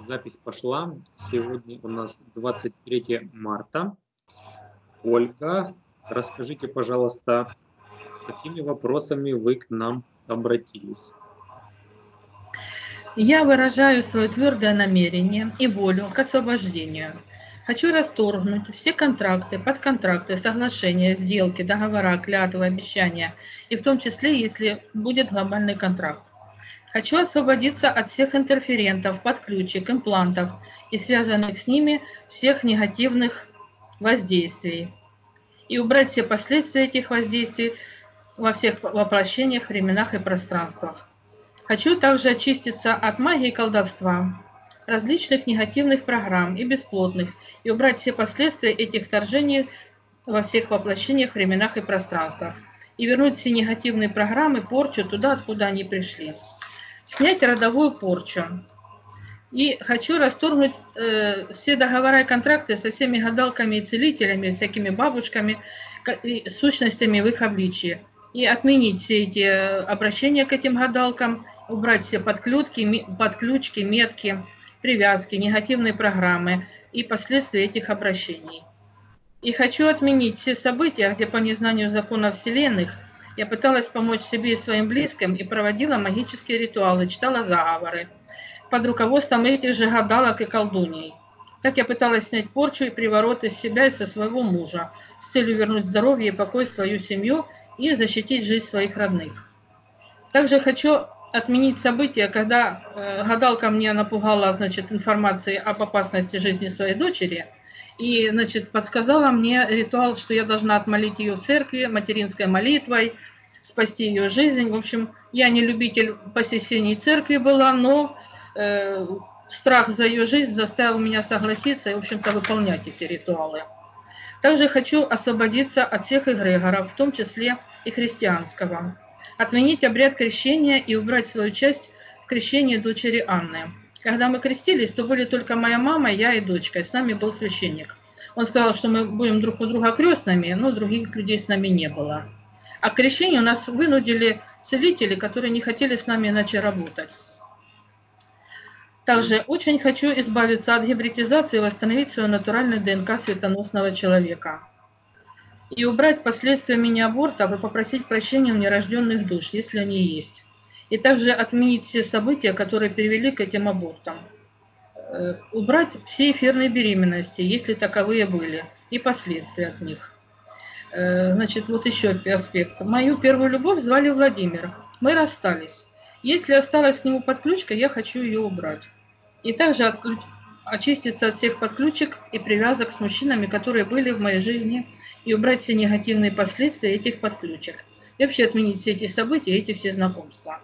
Запись пошла. Сегодня у нас 23 марта. Ольга, расскажите, пожалуйста, какими вопросами вы к нам обратились? Я выражаю свое твердое намерение и волю к освобождению. Хочу расторгнуть все контракты, подконтракты, соглашения, сделки, договора, клятвы, обещания, и в том числе, если будет глобальный контракт. Хочу освободиться от всех интерферентов, подключек, имплантов и связанных с ними всех негативных воздействий. И убрать все последствия этих воздействий во всех воплощениях, временах и пространствах. Хочу также очиститься от магии и колдовства, различных негативных программ и бесплотных, и убрать все последствия этих вторжений во всех воплощениях, временах и пространствах. И вернуть все негативные программы, порчу туда, откуда они пришли. Снять родовую порчу. И хочу расторгнуть все договора и контракты со всеми гадалками и целителями, всякими бабушками и сущностями в их обличии. И отменить все эти обращения к этим гадалкам, убрать все подключки, метки, привязки, негативные программы и последствия этих обращений. И хочу отменить все события, где по незнанию законов вселенных я пыталась помочь себе и своим близким и проводила магические ритуалы, читала заговоры под руководством этих же гадалок и колдуней. Так я пыталась снять порчу и приворот из себя и со своего мужа с целью вернуть здоровье и покой в свою семью и защитить жизнь своих родных. Также хочу отменить события, когда гадалка мне напугала, информацией об опасности жизни своей дочери и, подсказала мне ритуал, что я должна отмолить ее в церкви материнской молитвой, спасти ее жизнь. В общем, я не любитель посещений церкви была, но страх за ее жизнь заставил меня согласиться и, в общем-то, выполнять эти ритуалы. Также хочу освободиться от всех эгрегоров, в том числе и христианского. Отменить обряд крещения и убрать свою часть в крещении дочери Анны. Когда мы крестились, то были только моя мама, я и дочка, и с нами был священник. Он сказал, что мы будем друг у друга крестными, но других людей с нами не было. А к крещению нас вынудили целители, которые не хотели с нами иначе работать. Также очень хочу избавиться от гибридизации и восстановить свою натуральную ДНК светоносного человека. И убрать последствия мини-абортов и попросить прощения у нерожденных душ, если они есть. И также отменить все события, которые привели к этим абортам. Убрать все эфирные беременности, если таковые были, и последствия от них. Вот еще аспект. Мою первую любовь звали Владимир. Мы расстались. Если осталась к нему подключка, я хочу ее убрать. И также очиститься от всех подключек и привязок с мужчинами, которые были в моей жизни, и убрать все негативные последствия этих подключек. И вообще отменить все эти события, эти все знакомства.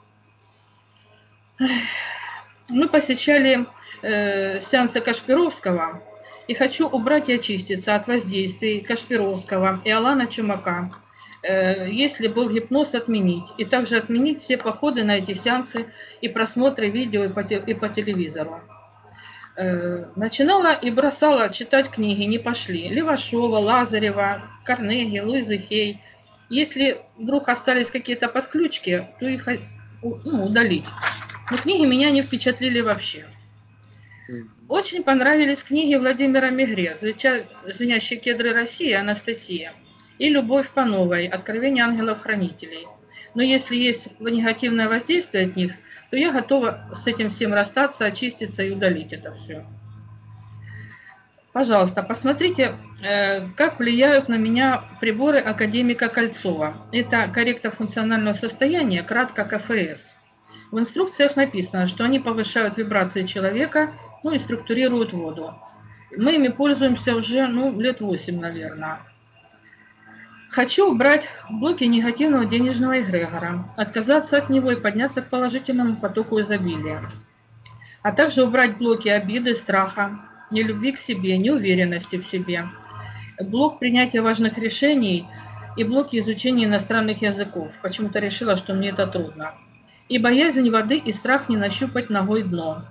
Мы посещали сеансы Кашпировского, и хочу убрать и очиститься от воздействий Кашпировского и Алана Чумака. Если был гипноз, отменить. И также отменить все походы на эти сеансы и просмотры видео и по телевизору. Начинала и бросала читать книги, не пошли. Левашова, Лазарева, Карнеги, Луизы Хей. Если вдруг остались какие-то подключки, то их удалить. Но книги меня не впечатлили вообще. Очень понравились книги Владимира Мегре «Звенящие кедры России» Анастасия и «Любовь по новой. Откровение ангелов-хранителей». Но если есть негативное воздействие от них, то я готова с этим всем расстаться, очиститься и удалить это все. Пожалуйста, посмотрите, как влияют на меня приборы академика Кольцова. Это корректор функционального состояния, кратко КФС. В инструкциях написано, что они повышают вибрации человека, и структурируют воду. Мы ими пользуемся уже лет 8, наверное. Хочу убрать блоки негативного денежного эгрегора, отказаться от него и подняться к положительному потоку изобилия. А также убрать блоки обиды, страха, нелюбви к себе, неуверенности в себе, блок принятия важных решений и блоки изучения иностранных языков. Почему-то решила, что мне это трудно. И боязнь воды и страх не нащупать ногой дно.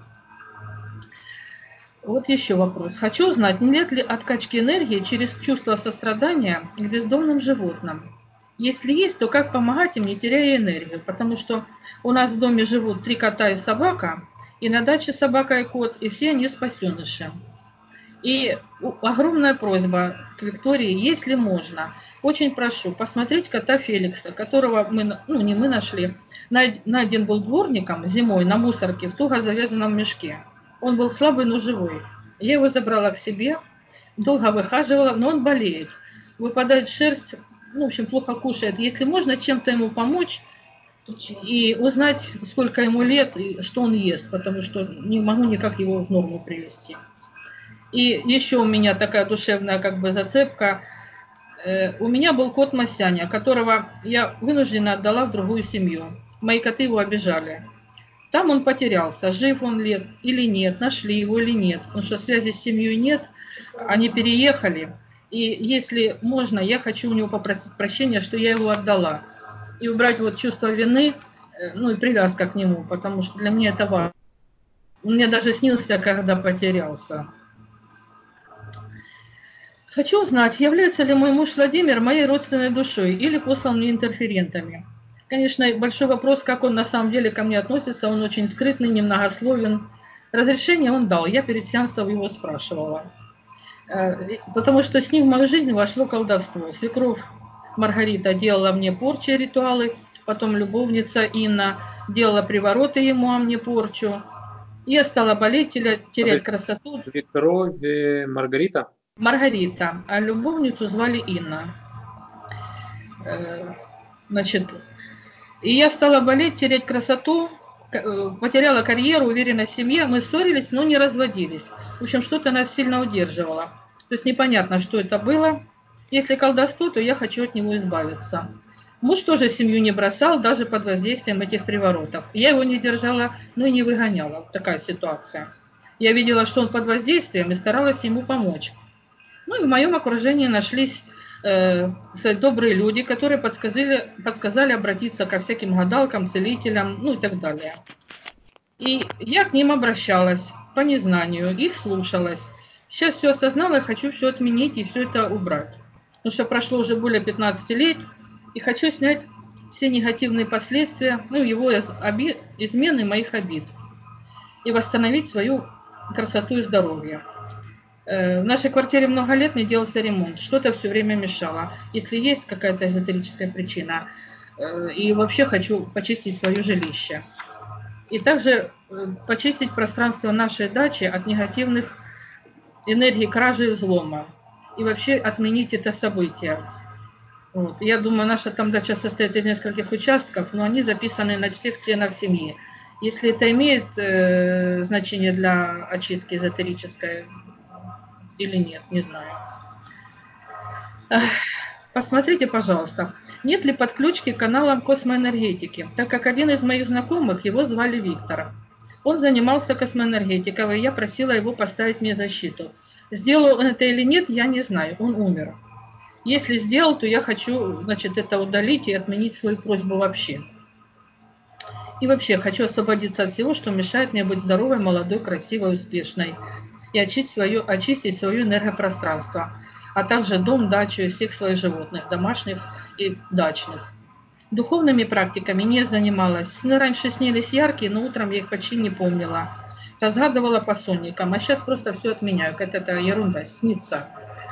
Вот еще вопрос. Хочу узнать, нет ли откачки энергии через чувство сострадания к бездомным животным? Если есть, то как помогать им, не теряя энергию? Потому что у нас в доме живут 3 кота и собака, И на даче собака и кот, и все они спасеныши. И огромная просьба к Виктории, если можно, очень прошу посмотреть кота Феликса, которого мы, ну не мы нашли, найден был дворником зимой на мусорке в туго завязанном мешке. Он был слабый, но живой. Я его забрала к себе, долго выхаживала, но он болеет. Выпадает шерсть, ну, в общем, плохо кушает. Если можно чем-то ему помочь и узнать, сколько ему лет и что он ест, потому что не могу никак его в норму привести. И еще у меня такая душевная как бы зацепка. У меня был кот Масяня, которого я вынуждена отдала в другую семью. Мои коты его обижали. Там он потерялся, жив он ли или нет, нашли его или нет, потому что связи с семьей нет, они переехали. И если можно, я хочу у него попросить прощения, что я его отдала. И убрать вот чувство вины, ну и привязка к нему, потому что для меня это важно. Он мне даже снился, когда потерялся. Хочу узнать, является ли мой муж Владимир моей родственной душой или послан мне интерферентами. Конечно, большой вопрос, как он на самом деле ко мне относится. Он очень скрытный, немногословен. Разрешение он дал, я перед сеансом его спрашивала. Потому что с ним в мою жизнь вошло колдовство. Свекровь Маргарита делала мне порчи, ритуалы, потом любовница Инна делала привороты ему, а мне порчу. Я стала болеть, терять красоту. Свекровь Маргарита? Маргарита, а любовницу звали Инна. Значит, и я стала болеть, терять красоту, потеряла карьеру, уверенность в семье. Мы ссорились, но не разводились. В общем, что-то нас сильно удерживало. То есть непонятно, что это было. Если колдовство, то я хочу от него избавиться. Муж тоже семью не бросал, даже под воздействием этих приворотов. Я его не держала, но и не выгоняла. Вот такая ситуация. Я видела, что он под воздействием, и старалась ему помочь. Ну и в моем окружении нашлись добрые люди, которые подсказали обратиться ко всяким гадалкам, целителям, ну и так далее. И я к ним обращалась по незнанию, их слушалась. Сейчас все осознала, хочу все отменить и все это убрать. Потому что прошло уже более 15 лет, и хочу снять все негативные последствия, ну, его измены, моих обид. И восстановить свою красоту и здоровье. В нашей квартире много лет не делался ремонт, что-то все время мешало. Если есть какая-то эзотерическая причина, и вообще хочу почистить свое жилище. И также почистить пространство нашей дачи от негативных энергий кражи и взлома. И вообще отменить это событие. Вот. Я думаю, наша там дача состоит из нескольких участков, но они записаны на всех членов семьи. Если это имеет значение для очистки эзотерической, или нет, не знаю. Посмотрите, пожалуйста, нет ли подключки к каналам космоэнергетики, так как один из моих знакомых, его звали Виктор. Он занимался космоэнергетикой, и я просила его поставить мне защиту. Сделал он это или нет, я не знаю, он умер. Если сделал, то я хочу, значит, это удалить и отменить свою просьбу вообще. И вообще хочу освободиться от всего, что мешает мне быть здоровой, молодой, красивой, успешной. И очистить свое энергопространство, а также дом, дачу и всех своих животных, домашних и дачных. Духовными практиками не занималась. Сны раньше снились яркие, но утром я их почти не помнила. Разгадывала по сонникам, а сейчас просто все отменяю. Это ерунда, снится.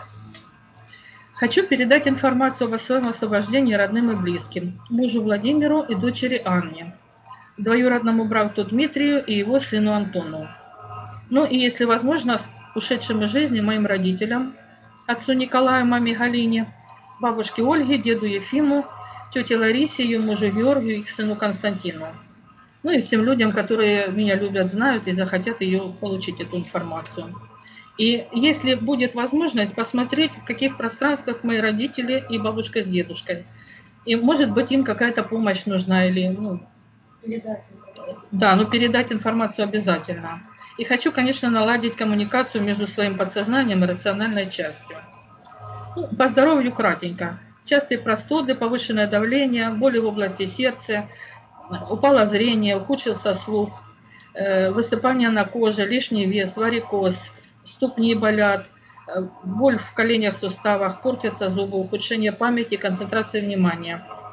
Хочу передать информацию о своем освобождении родным и близким. Мужу Владимиру и дочери Анне. Двоюродному брату Дмитрию и его сыну Антону. Ну и, если возможно, ушедшим из жизни моим родителям, отцу Николаю, маме Галине, бабушке Ольге, деду Ефиму, тете Ларисе, ее мужу Георгию, их сыну Константину. Ну и всем людям, которые меня любят, знают и захотят ее получить, эту информацию. И если будет возможность посмотреть, в каких пространствах мои родители и бабушка с дедушкой. И, может быть, им какая-то помощь нужна или... Ну, да, но передать информацию обязательно. И хочу, конечно, наладить коммуникацию между своим подсознанием и рациональной частью. Ну, по здоровью кратенько. Частые простуды, повышенное давление, боли в области сердца, упало зрение, ухудшился слух, высыпание на коже, лишний вес, варикоз, ступни болят, боль в коленях, суставах, портятся зубы, ухудшение памяти, концентрации внимания.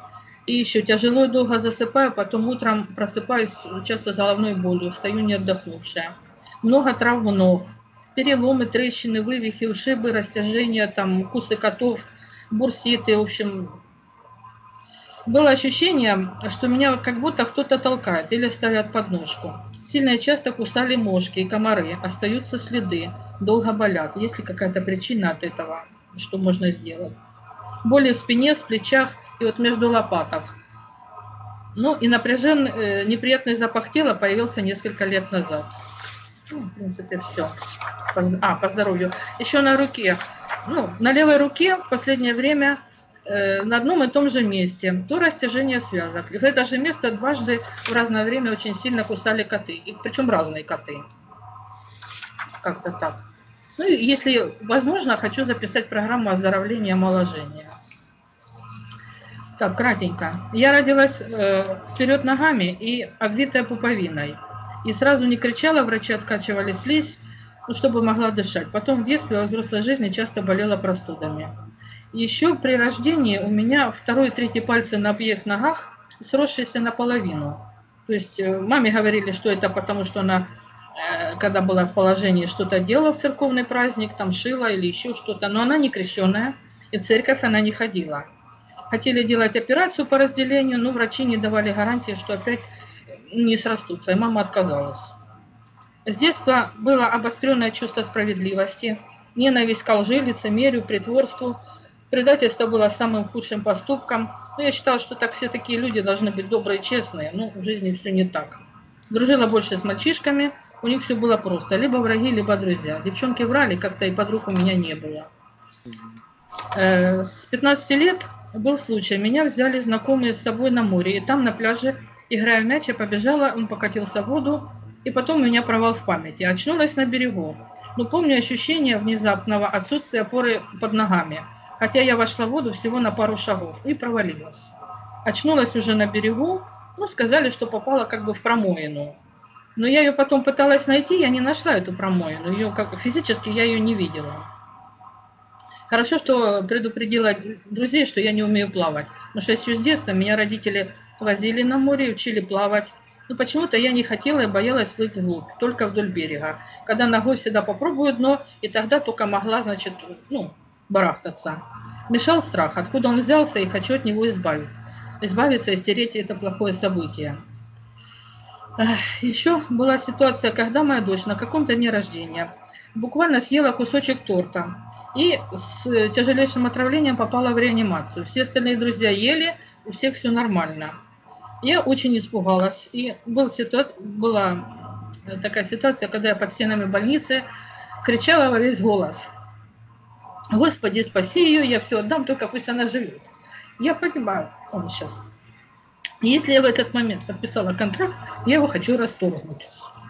И еще тяжело и долго засыпаю, потом утром просыпаюсь часто с головной болью, встаю не отдохнувшая. Много травм ног, переломы, трещины, вывихи, ушибы, растяжения, там, укусы котов, бурситы, в общем. Было ощущение, что меня вот как будто кто-то толкает или ставят подножку. Сильно и часто кусали мошки и комары, остаются следы, долго болят. Есть ли какая-то причина от этого, что можно сделать? Боли в спине, в плечах и вот между лопаток. Ну и напряженный, неприятный запах тела появился несколько лет назад. Ну, в принципе, все. По здоровью. Еще на руке. Ну, на левой руке в последнее время на одном и том же месте то растяжение связок. И в это же место дважды в разное время очень сильно кусали коты. И, причем разные коты. Как-то так. Ну и если возможно, хочу записать программу оздоровления и омоложения. Так, кратенько. Я родилась вперед ногами и обвитая пуповиной. И сразу не кричала, врачи откачивали слизь, ну, чтобы могла дышать. Потом в детстве, во взрослой жизни часто болела простудами. Еще при рождении у меня второй и третий пальцы на обеих ногах сросшиеся наполовину. То есть маме говорили, что это потому, что она, когда была в положении, что-то делала в церковный праздник, там шила или еще что-то. Но она не крещенная, и в церковь она не ходила. Хотели делать операцию по разделению, но врачи не давали гарантии, что опять не срастутся, и мама отказалась. С детства было обостренное чувство справедливости, ненависть к лжи, лицемерию, притворству. Предательство было самым худшим поступком. Но я считала, что так все такие люди должны быть добрые и честные. Но в жизни все не так. Дружила больше с мальчишками, у них все было просто. Либо враги, либо друзья. Девчонки врали, как-то и подруг у меня не было. С 15 лет был случай. Меня взяли знакомые с собой на море. И там на пляже, играя в мяч, я побежала, он покатился в воду. И потом у меня провал в памяти. Очнулась на берегу. Но помню ощущение внезапного отсутствия опоры под ногами. Хотя я вошла в воду всего на пару шагов и провалилась. Очнулась уже на берегу. Ну, сказали, что попала как бы в промоину. Но я ее потом пыталась найти, я не нашла эту промоину. Ее как физически я ее не видела. Хорошо, что предупредила друзей, что я не умею плавать. Потому что еще с детства меня родители возили на море, учили плавать. Но почему-то я не хотела и боялась плыть вглубь, только вдоль берега. Когда ногой всегда попробую дно, и тогда только могла, значит, барахтаться. Мешал страх, откуда он взялся, и хочу от него избавиться и стереть это плохое событие. Еще была ситуация, когда моя дочь на каком-то дне рождения буквально съела кусочек торта и с тяжелейшим отравлением попала в реанимацию. Все остальные друзья ели, у всех все нормально. Я очень испугалась. И была такая ситуация, когда я под стенами больницы кричала во весь голос: «Господи, спаси ее, я все отдам, только пусть она живет». Я понимаю, сейчас. Если я в этот момент подписала контракт, я его хочу расторгнуть.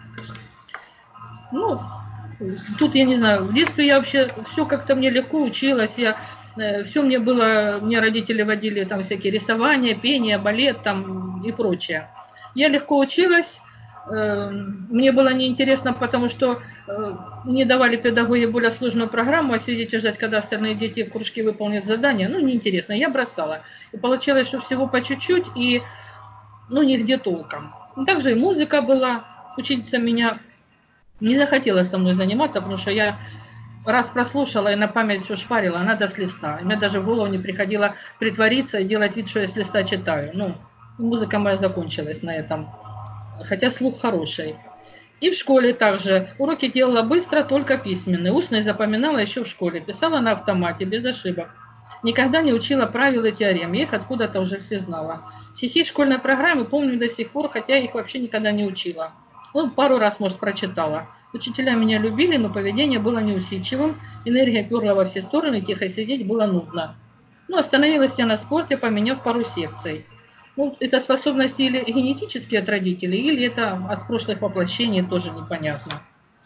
Ну, тут я не знаю, в детстве я вообще все как-то мне легко училась, все мне было, мне родители водили там всякие рисования, пение, балет там и прочее. Я легко училась, мне было неинтересно, потому что мне давали педагоги более сложную программу, а сидеть и ждать, когда остальные дети в кружке выполнят задания, неинтересно, я бросала. И получилось, что всего по чуть-чуть и, нигде толком. Также и музыка была, учительница меня не захотела со мной заниматься, потому что я раз прослушала и на память все шпарила, она с листа. И мне даже в голову не приходило притвориться и делать вид, что я с листа читаю. Музыка моя закончилась на этом. Хотя слух хороший. И в школе также. Уроки делала быстро, только письменные. Устные запоминала еще в школе. Писала на автомате, без ошибок. Никогда не учила правил и теорем. Я их откуда-то уже все знала. Стихи школьной программы помню до сих пор, хотя их вообще никогда не учила. Пару раз, может, прочитала. Учителя меня любили, но поведение было неусидчивым. Энергия перла во все стороны, тихо сидеть было нудно. Остановилась я на спорте, поменяв пару секций. Это способности или генетические от родителей, или это от прошлых воплощений, тоже непонятно.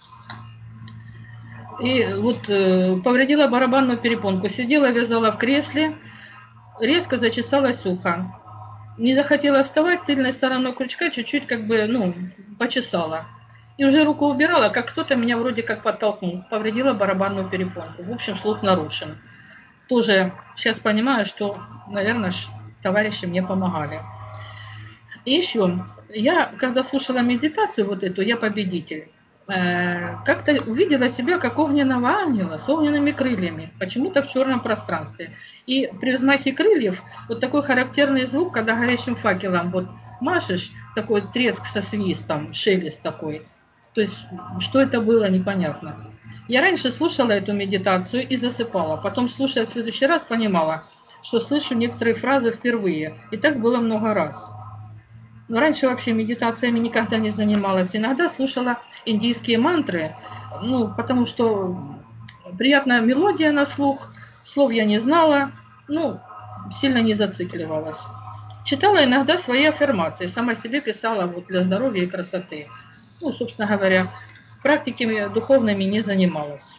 И повредила барабанную перепонку. Сидела, вязала в кресле, резко зачесалось ухо. Не захотела вставать, тыльной стороной крючка чуть-чуть почесала. И уже руку убирала, как кто-то меня вроде как подтолкнул. Повредила барабанную перепонку. В общем, слух нарушен. Тоже сейчас понимаю, что, наверное, товарищи мне помогали. И еще, я, когда слушала медитацию вот эту, я победитель, как-то увидела себя как огненного ангела с огненными крыльями, почему-то в черном пространстве. И при взмахе крыльев вот такой характерный звук, когда горящим факелом вот машешь, такой треск со свистом, шелест такой. То есть, что это было, непонятно. Я раньше слушала эту медитацию и засыпала. Потом, слушая в следующий раз, понимала, что слышу некоторые фразы впервые. И так было много раз. Но раньше вообще медитациями никогда не занималась. Иногда слушала индийские мантры, ну, потому что приятная мелодия на слух, слов я не знала, ну, сильно не зацикливалась. Читала иногда свои аффирмации, сама себе писала вот для здоровья и красоты. Ну, собственно говоря, практиками духовными не занималась.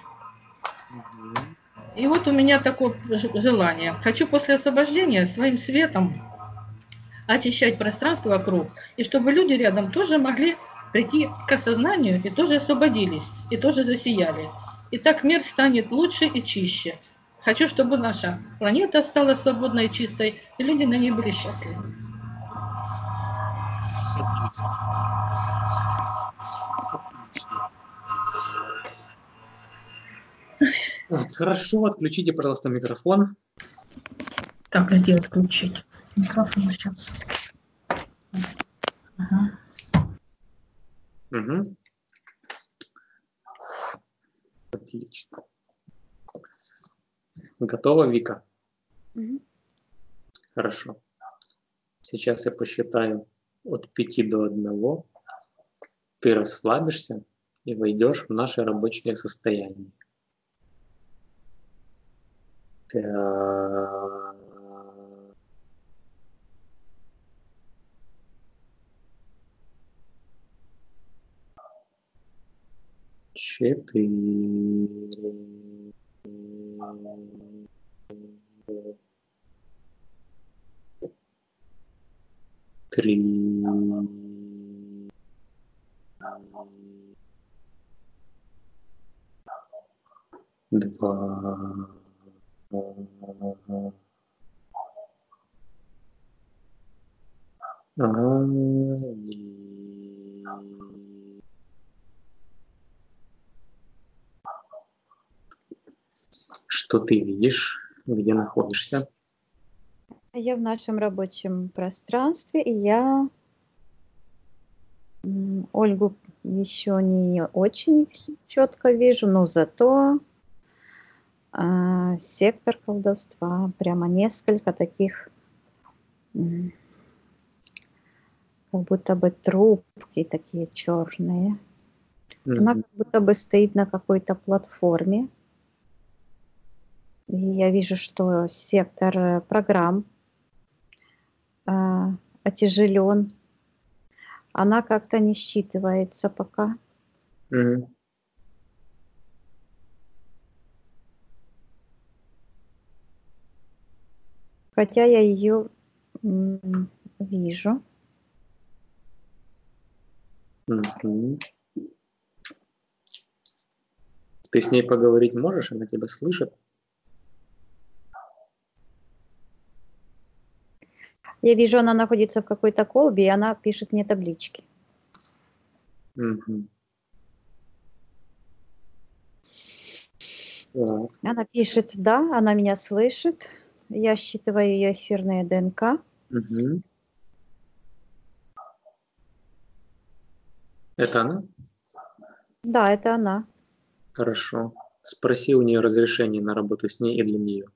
И вот у меня такое желание. Хочу после освобождения своим светом очищать пространство вокруг, и чтобы люди рядом тоже могли прийти к осознанию и тоже освободились, и тоже засияли. И так мир станет лучше и чище. Хочу, чтобы наша планета стала свободной и чистой, и люди на ней были счастливы. Хорошо, отключите, пожалуйста, микрофон. Так, где отключить? Микрофон сейчас. Ага. Угу. Отлично. Готова, Вика? Мгм. Хорошо. Сейчас я посчитаю от 5 до 1. Ты расслабишься и войдешь в наше рабочее состояние. 5, 4, 3, 2, 1. Что ты видишь? Где находишься? Я в нашем рабочем пространстве, и я Ольгу еще не очень четко вижу, но зато сектор колдовства, прямо несколько таких, как будто бы трубки такие черные. Она как будто бы стоит на какой-то платформе. И я вижу, что сектор программ отяжелен. Она как-то не считывается пока. Хотя я ее вижу. Ты с ней поговорить можешь? Она тебя слышит? Я вижу, она находится в какой-то колбе, и она пишет мне таблички. Она пишет, да, она меня слышит. Я считываю ее эфирные ДНК. Это она? Да, это она. Хорошо. Спроси у нее разрешение на работу с ней и для нее.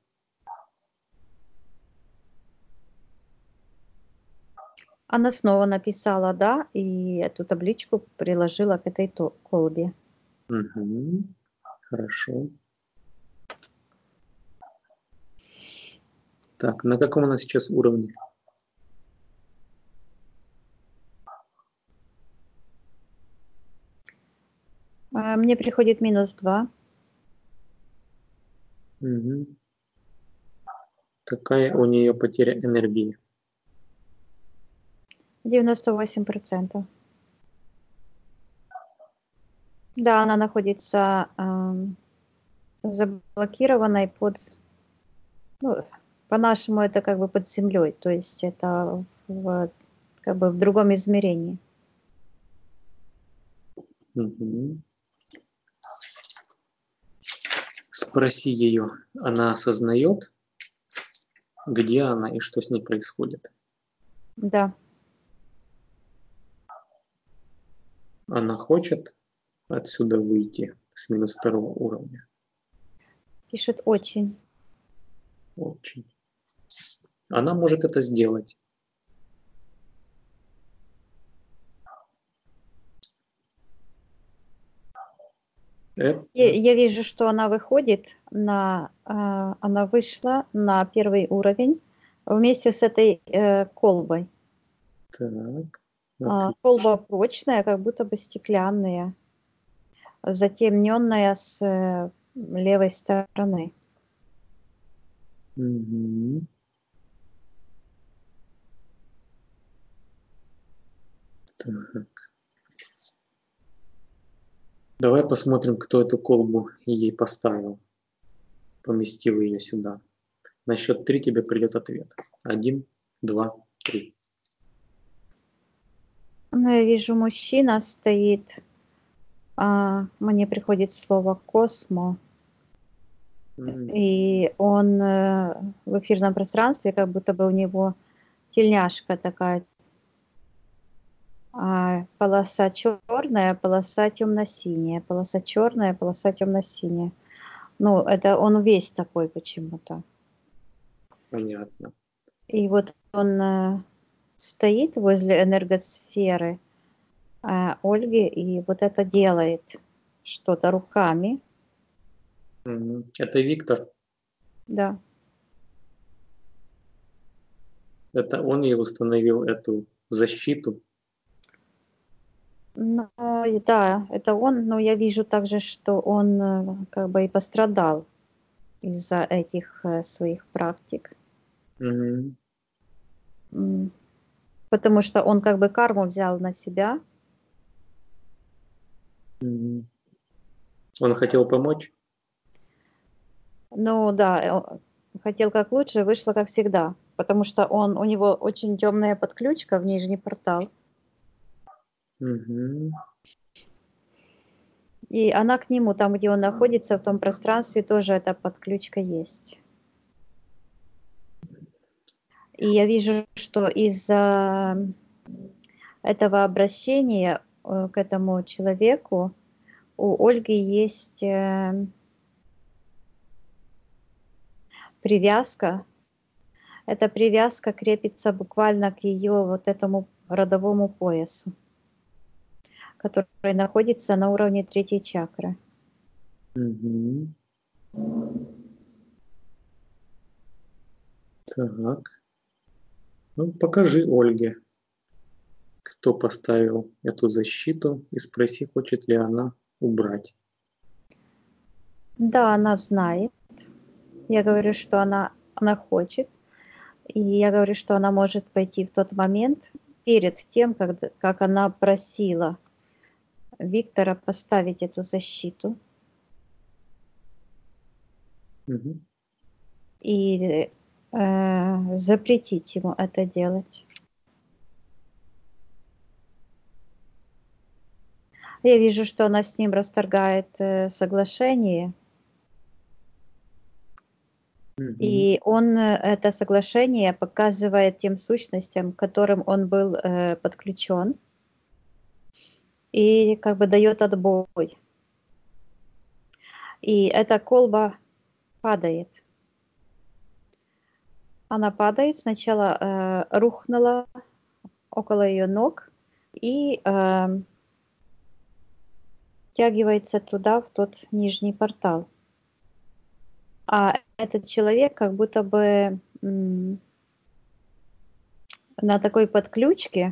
Она снова написала «да», и эту табличку приложила к этой колбе. Хорошо. Так, на каком она сейчас уровне? Мне приходит -2. Какая у нее потеря энергии? 98%. Да, она находится заблокированной под По-нашему это как бы под землей, то есть это как бы в другом измерении. Мгм. Спроси ее, она осознает, где она и что с ней происходит. Да, Она хочет отсюда выйти с -2 уровня. пишет очень. Очень. Она может это сделать. Это Я вижу, что она выходит она вышла на 1 уровень вместе с этой колбой. так. Колба прочная, как будто бы стеклянная, затемненная с левой стороны. Мгм. Так. Давай посмотрим, кто эту колбу ей поставил, поместил ее сюда. На счет 3 тебе придет ответ. 1, 2, 3. Ну, я вижу, мужчина стоит. Мне приходит слово «космо». И он в эфирном пространстве, как будто бы у него тельняшка такая. Полоса черная, полоса темно-синяя, полоса черная, полоса темно-синяя. Ну, это он весь такой почему-то. Понятно. И вот он стоит возле энергосферы Ольги и вот это делает что-то руками. Это Виктор. Да. Это он ей установил эту защиту. Ну, да, это он, но я вижу также, что он как бы и пострадал из-за этих своих практик. Мгм. Потому что он как бы карму взял на себя. Мгм. Он хотел помочь? Ну да, хотел как лучше, вышло как всегда. Потому что у него очень темная подключка в нижний портал. Мгм. И она к нему, там, где он находится, в том пространстве, тоже эта подключка есть. И я вижу, что из-за этого обращения к этому человеку у Ольги есть привязка. Эта привязка крепится буквально к ее вот этому родовому поясу, который находится на уровне 3-й чакры. Мгм. Так. Ну, покажи Ольге, кто поставил эту защиту, и спроси, хочет ли она убрать. Да, она знает. Я говорю, что она хочет. И я говорю, что она может пойти в тот момент перед тем, как она просила Виктора поставить эту защиту. Мгм. И запретить ему это делать. Я вижу, что она с ним расторгает соглашение, Мгм. и он это соглашение показывает тем сущностям, к которым он был подключен, и как бы дает отбой. И эта колба падает. Она падает, сначала рухнула около ее ног и втягивается туда, в тот нижний портал. А этот человек как будто бы на такой подключке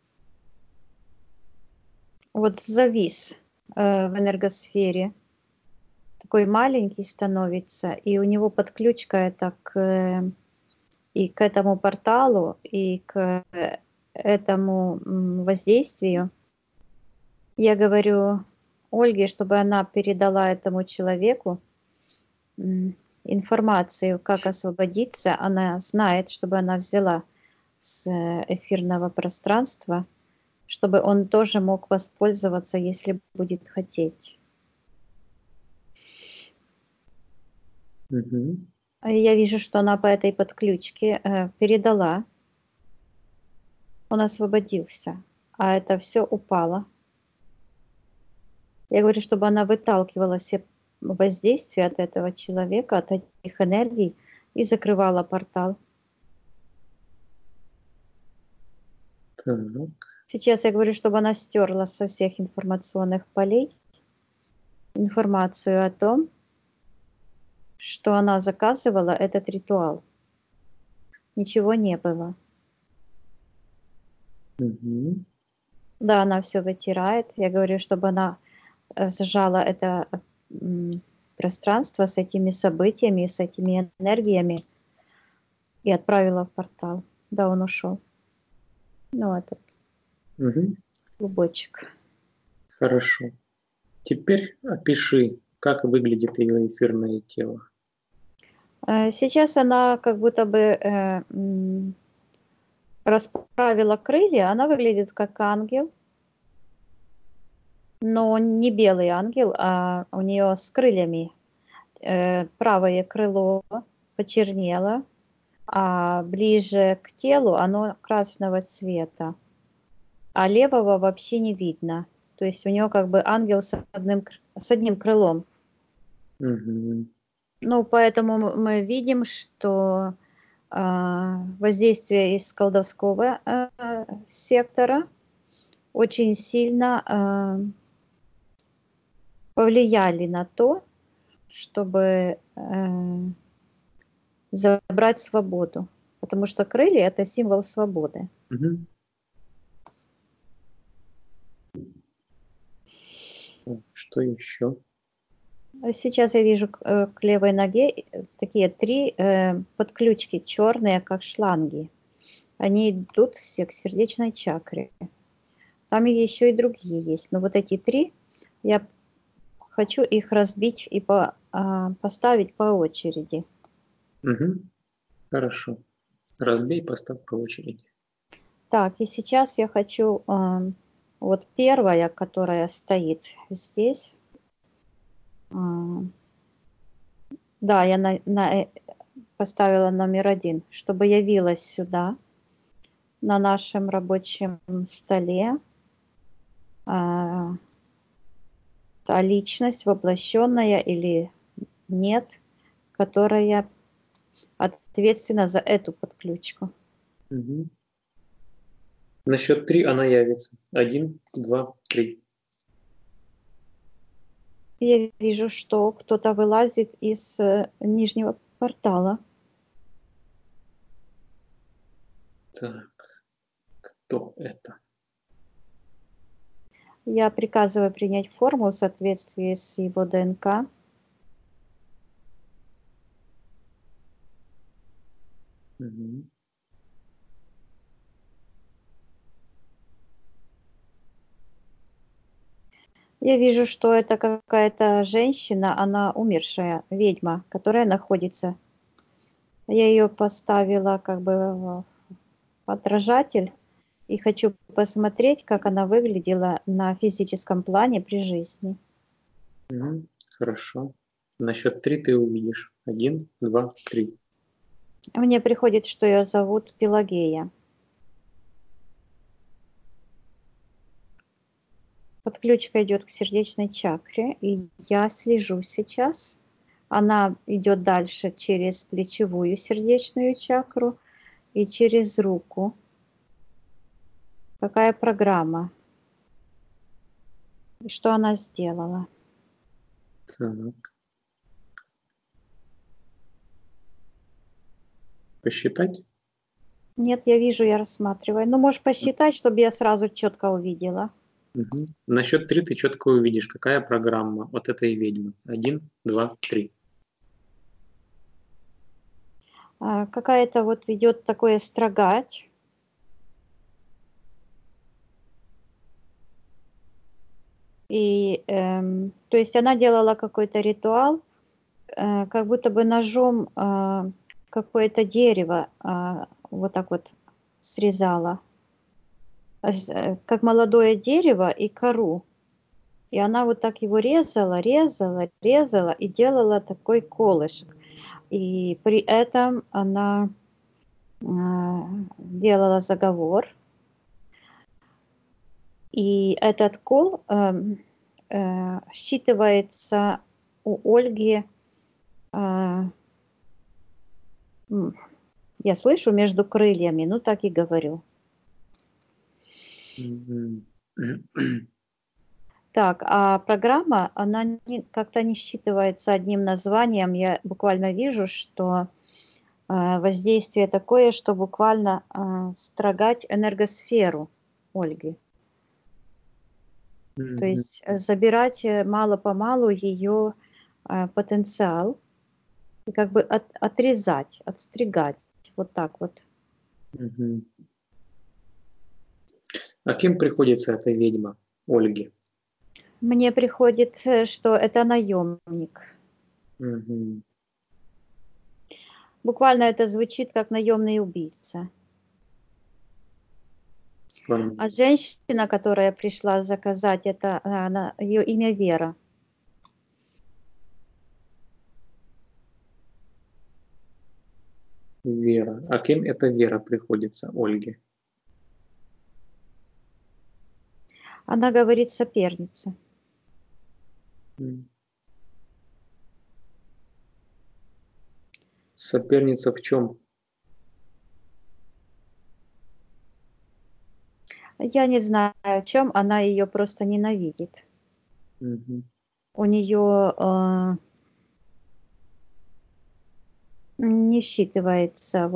вот завис в энергосфере. Такой маленький становится, и у него подключка это и к этому порталу, и к этому воздействию. Я говорю Ольге, чтобы она передала этому человеку информацию, как освободиться, она знает, чтобы она взяла с эфирного пространства, чтобы он тоже мог воспользоваться, если будет хотеть. Мгм. Я вижу, что она по этой подключке передала, он освободился, а это все упало. Я говорю, чтобы она выталкивала все воздействия от этого человека, от этих энергий и закрывала портал. Так. Сейчас я говорю, чтобы она стерла со всех информационных полей информацию о том, что она заказывала этот ритуал. Ничего не было. Мгм. Да, она все вытирает. Я говорю, чтобы она сжала это пространство с этими событиями, с этими энергиями и отправила в портал. Да, он ушел. Ну, этот Мгм. клубочек. Хорошо. Теперь опиши, как выглядит ее эфирное тело. Сейчас она как будто бы расправила крылья. Она выглядит как ангел, но не белый ангел, а у нее с крыльями. Правое крыло почернело, а ближе к телу оно красного цвета, а левого вообще не видно. То есть у нее как бы ангел с одним крылом. Мгм. Ну, поэтому мы видим, что воздействие из колдовского сектора очень сильно повлияли на то, чтобы забрать свободу. Потому что крылья – это символ свободы. Мгм. Так, что еще? Сейчас я вижу к левой ноге такие 3 подключки черные, как шланги. Они идут все к сердечной чакре. Там еще и другие есть. Но вот эти 3, я хочу их разбить и поставить по очереди. Мгм. Хорошо. Разбей, поставь по очереди. Так, и сейчас я хочу, вот первая, которая стоит здесь. Да, я поставила номер 1, чтобы явилась сюда, на нашем рабочем столе. Та личность воплощенная или нет, которая ответственна за эту подключку. Мгм. На счет 3 она явится. 1, 2, 3. Я вижу, что кто-то вылазит из нижнего портала. Так, кто это? Я приказываю принять форму в соответствии с его ДНК. Мгм. Я вижу, что это какая-то женщина, она умершая, ведьма, которая находится. Я ее поставила как бы в отражатель и хочу посмотреть, как она выглядела на физическом плане при жизни. Мгм. Хорошо. На счет 3 ты увидишь. 1, 2, 3. Мне приходит, что ее зовут Пелагея. Подключка идет к сердечной чакре, и я слежу сейчас. Она идет дальше через плечевую сердечную чакру и через руку. Какая программа? И что она сделала? Так. Посчитать? Нет, я вижу, я рассматриваю. Ну, можешь посчитать, чтобы я сразу четко увидела. Мгм. На счет 3 ты четко увидишь, какая программа от этой ведьмы. 1, 2, 3. Какая-то вот идет такое строгать. И, то есть она делала какой-то ритуал, как будто бы ножом какое-то дерево вот так вот срезала, как молодое дерево и кору. И она вот так его резала, резала, резала и делала такой колышек. И при этом она делала заговор. И этот кол считывается у Ольги, я слышу, между крыльями, ну так и говорю. Мгм. Так, а программа, она как-то не считывается одним названием. Я буквально вижу, что воздействие такое, что буквально строгать энергосферу Ольги. То Мгм. есть забирать мало-помалу ее потенциал и как бы отрезать, отстригать. Вот так вот. Мгм. А кем приходится эта ведьма Ольге? Мне приходит, что это наемник. Мгм. Буквально это звучит как наемный убийца. Понятно. А женщина, которая пришла заказать, это ее имя Вера. Вера. А кем эта Вера приходится Ольге? Она говорит соперница. М. Соперница в чем? Я не знаю, о чем она ее просто ненавидит. Мгм. У нее не считывается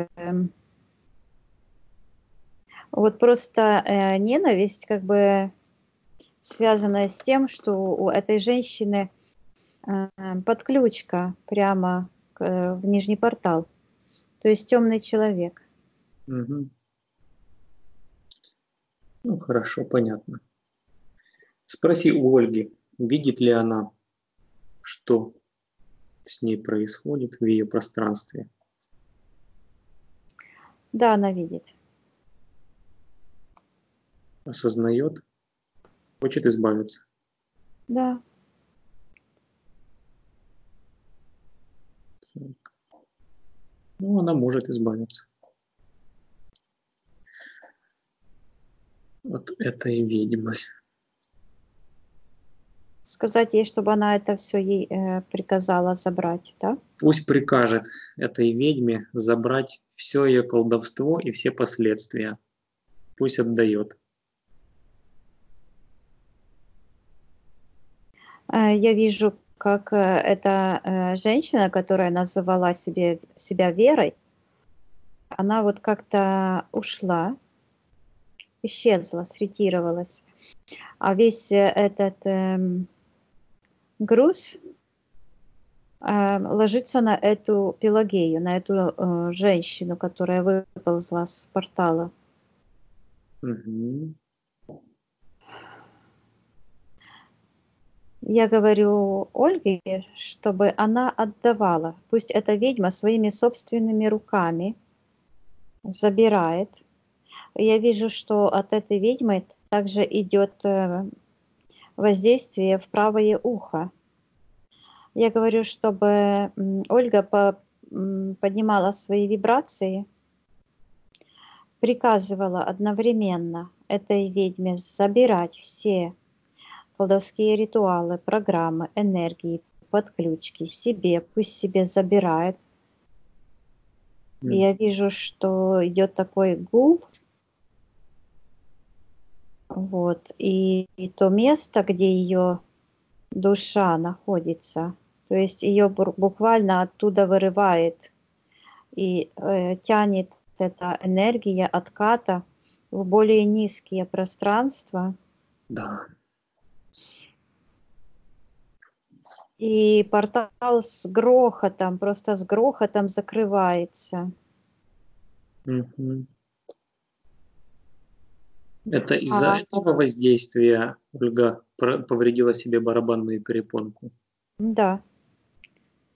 вот просто ненависть как бы связанная с тем, что у этой женщины подключка прямо в нижний портал. То есть темный человек. Мгм. Ну, хорошо, понятно. Спроси у Ольги, видит ли она, что с ней происходит в ее пространстве. Да, она видит. Осознает, хочет избавиться. Да. Ну, она может избавиться от этой ведьмы. Сказать ей, чтобы она это все ей приказала забрать, да? Пусть прикажет этой ведьме забрать все ее колдовство и все последствия. Пусть отдает. Я вижу, как эта женщина, которая называла себя Верой, она вот как-то ушла, исчезла, сретировалась. А весь этот груз ложится на эту Пелагею, на эту женщину, которая выползла с портала. Мгм. Я говорю Ольге, чтобы она отдавала. Пусть эта ведьма своими собственными руками забирает. Я вижу, что от этой ведьмы также идет воздействие в правое ухо. Я говорю, чтобы Ольга поднимала свои вибрации, приказывала одновременно этой ведьме забирать все колдовские ритуалы, программы, энергии, подключки себе, пусть себе забирает. И я вижу, что идет такой гул, вот, и то место, где ее душа находится, то есть ее буквально оттуда вырывает и тянет эта энергия отката в более низкие пространства. Да. И портал с грохотом, просто с грохотом закрывается. Мгм. Это из-за А, этого воздействия Ольга повредила себе барабанную перепонку. да,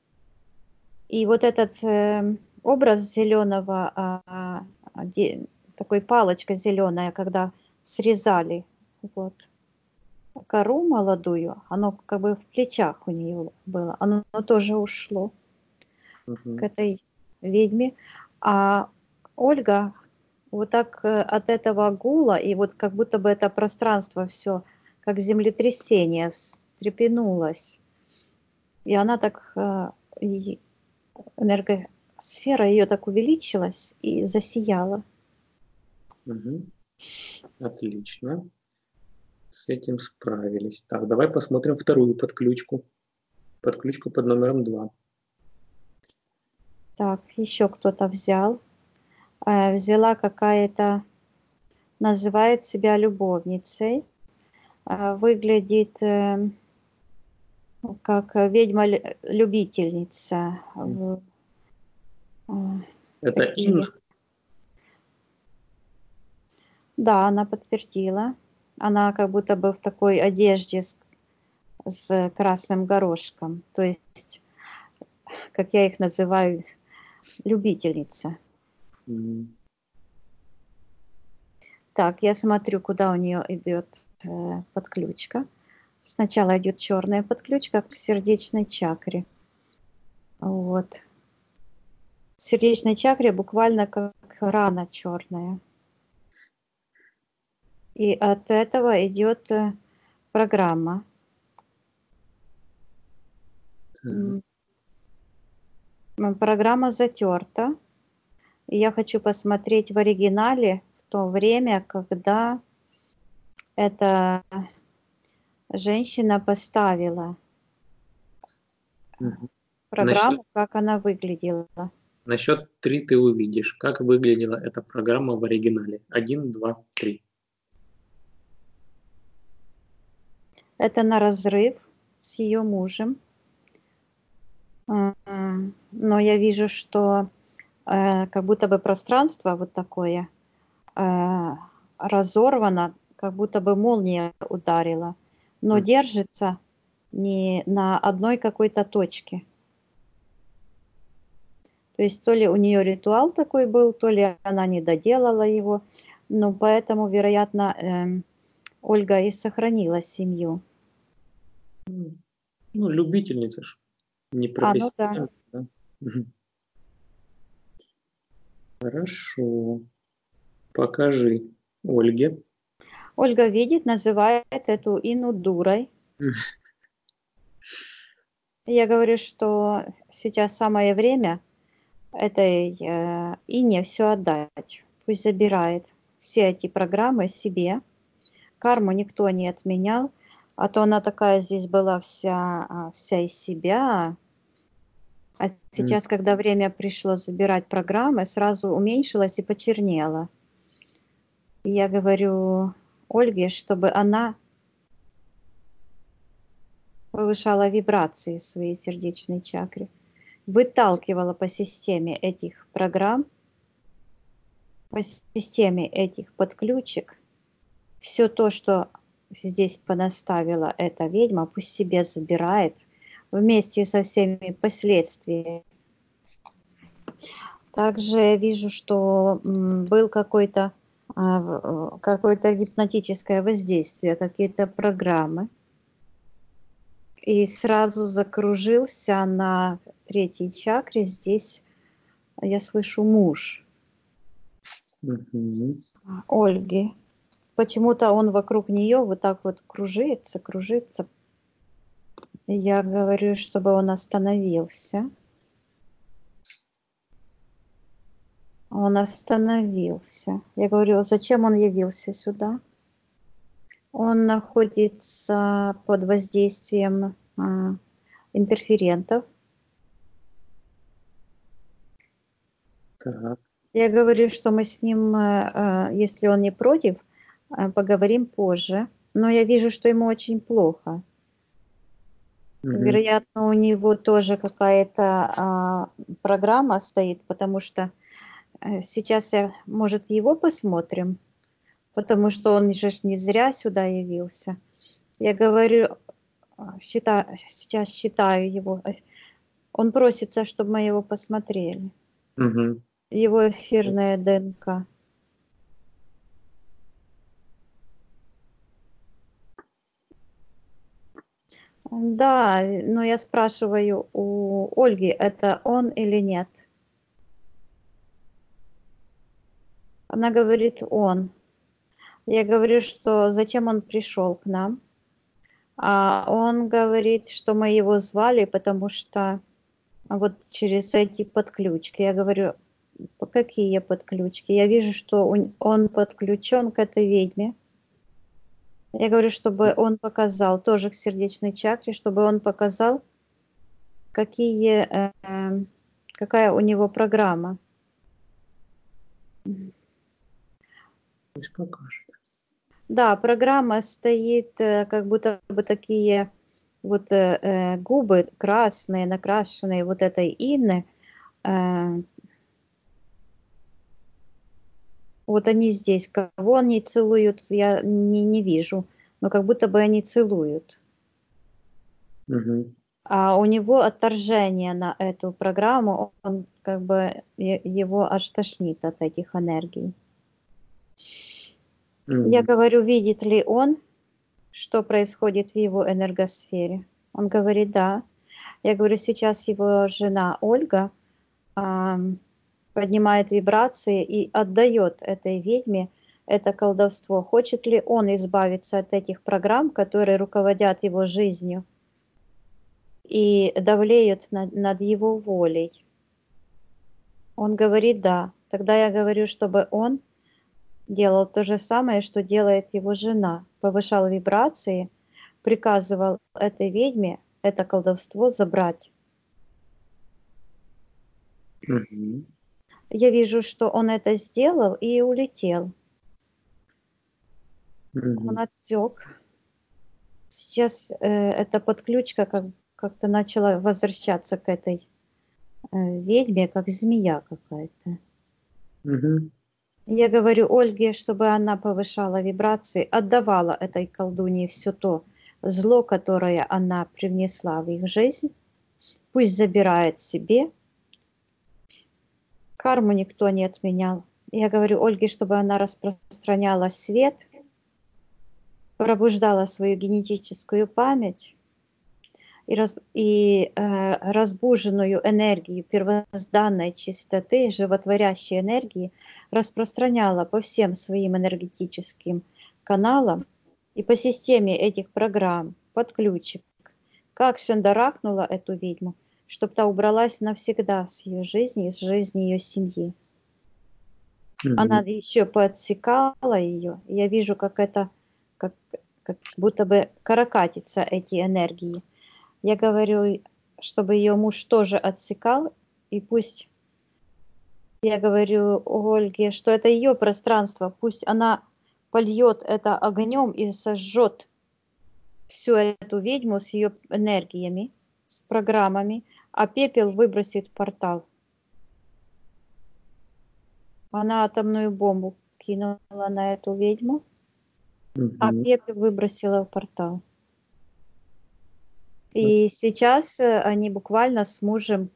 И вот этот образ зеленого, такой палочка зеленая, когда срезали вот кору молодую, оно как бы в плечах у нее было, оно тоже ушло к этой ведьме. А Ольга вот так от этого гула, и вот как будто бы это пространство все, как землетрясение, встрепенулось. И она так, энергосфера ее так увеличилась и засияла. Отлично. С этим справились. Так, давай посмотрим вторую подключку. Подключку под номером 2. Так, еще кто-то взял. Взяла какая-то, называет себя любовницей. Выглядит как ведьма-любительница. Это Такие. Ин? Да, она подтвердила. Она как будто бы в такой одежде с красным горошком. То есть, как я их называю, любительница. Так, я смотрю, куда у нее идет подключка. Сначала идет черная подключка к сердечной чакре. Вот. В сердечной чакре буквально как рана черная. И от этого идет программа. Программа затерта. И я хочу посмотреть в оригинале в то время, когда эта женщина поставила программу, как она выглядела. На счет 3 ты увидишь, как выглядела эта программа в оригинале. 1, 2, 3. Это на разрыв с ее мужем. Но я вижу, что как будто бы пространство вот такое разорвано, как будто бы молния ударила, но держится не на одной какой-то точке. То есть то ли у нее ритуал такой был, то ли она не доделала его, но поэтому, вероятно, Ольга и сохранила семью. Ну, любительница ж, не профессиональная. Ну да. Да? Хорошо. Покажи Ольге. Ольга видит, называет эту Инну дурой. Я говорю, что сейчас самое время этой Инне все отдать. Пусть забирает все эти программы себе. Карму никто не отменял, а то она такая здесь была вся из себя. А сейчас, когда время пришло забирать программы, сразу уменьшилась и почернела. И я говорю Ольге, чтобы она повышала вибрации в своей сердечной чакре, выталкивала по системе этих программ, по системе этих подключек, все то, что здесь понаставила эта ведьма, пусть себе забирает вместе со всеми последствиями. Также я вижу, что был какое-то гипнотическое воздействие, какие-то программы. И сразу закружился на третьей чакре. Здесь я слышу муж Ольги. Почему-то он вокруг нее вот так вот кружится. Я говорю, чтобы он остановился. Он остановился. Я говорю, зачем он явился сюда? Он находится под воздействием интерферентов. Так. Я говорю, что мы с ним, если он не против, поговорим позже. Но я вижу, что ему очень плохо. Вероятно, у него тоже какая-то программа стоит, потому что сейчас, может, его посмотрим, потому что он же не зря сюда явился. Я говорю, сейчас считаю его. Он просится, чтобы мы его посмотрели. Угу. Его эфирная ДНК. Да, но я спрашиваю у Ольги, это он или нет? Она говорит, он. Я говорю, что зачем он пришел к нам? А он говорит, что мы его звали, потому что вот через эти подключки. Я говорю, какие подключки? Я вижу, что он подключен к этой ведьме. Я говорю, чтобы он показал, тоже к сердечной чакре, чтобы он показал, какая у него программа. Пусть покажет. Да, программа стоит, как будто бы такие вот губы красные, накрашенные вот этой Инны. Вот они здесь. Кого они целуют, я не вижу. Но как будто бы они целуют. Угу. А у него отторжение на эту программу. Он как бы его аж тошнит от этих энергий. Угу. Я говорю, видит ли он, что происходит в его энергосфере? Он говорит, да. Я говорю, сейчас его жена Ольга поднимает вибрации и отдает этой ведьме это колдовство. Хочет ли он избавиться от этих программ, которые руководят его жизнью и давлеют над его волей? Он говорит, да. Тогда я говорю, чтобы он делал то же самое, что делает его жена. Повышал вибрации, приказывал этой ведьме это колдовство забрать. Угу. Я вижу, что он это сделал и улетел. Угу. Он отсек. Сейчас эта подключка как-то начала возвращаться к этой ведьме, как змея какая-то. Угу. Я говорю Ольге, чтобы она повышала вибрации, отдавала этой колдунье все то зло, которое она привнесла в их жизнь. Пусть забирает себе. Карму никто не отменял. Я говорю Ольге, чтобы она распространяла свет, пробуждала свою генетическую память и разбуженную энергию первозданной чистоты, животворящей энергии распространяла по всем своим энергетическим каналам и по системе этих программ, подключек, как шандарахнула эту ведьму, чтобы та убралась навсегда с ее жизни и с жизни ее семьи. Она еще подсекала ее. Я вижу, как это, как будто бы каракатица эти энергии. Я говорю, чтобы ее муж тоже отсекал, и пусть, я говорю Ольге, что это ее пространство, пусть она польет это огнем и сожжет всю эту ведьму с ее энергиями, с программами, а пепел выбросит в портал. Она атомную бомбу кинула на эту ведьму, а пепел выбросила в портал. И сейчас они буквально с мужем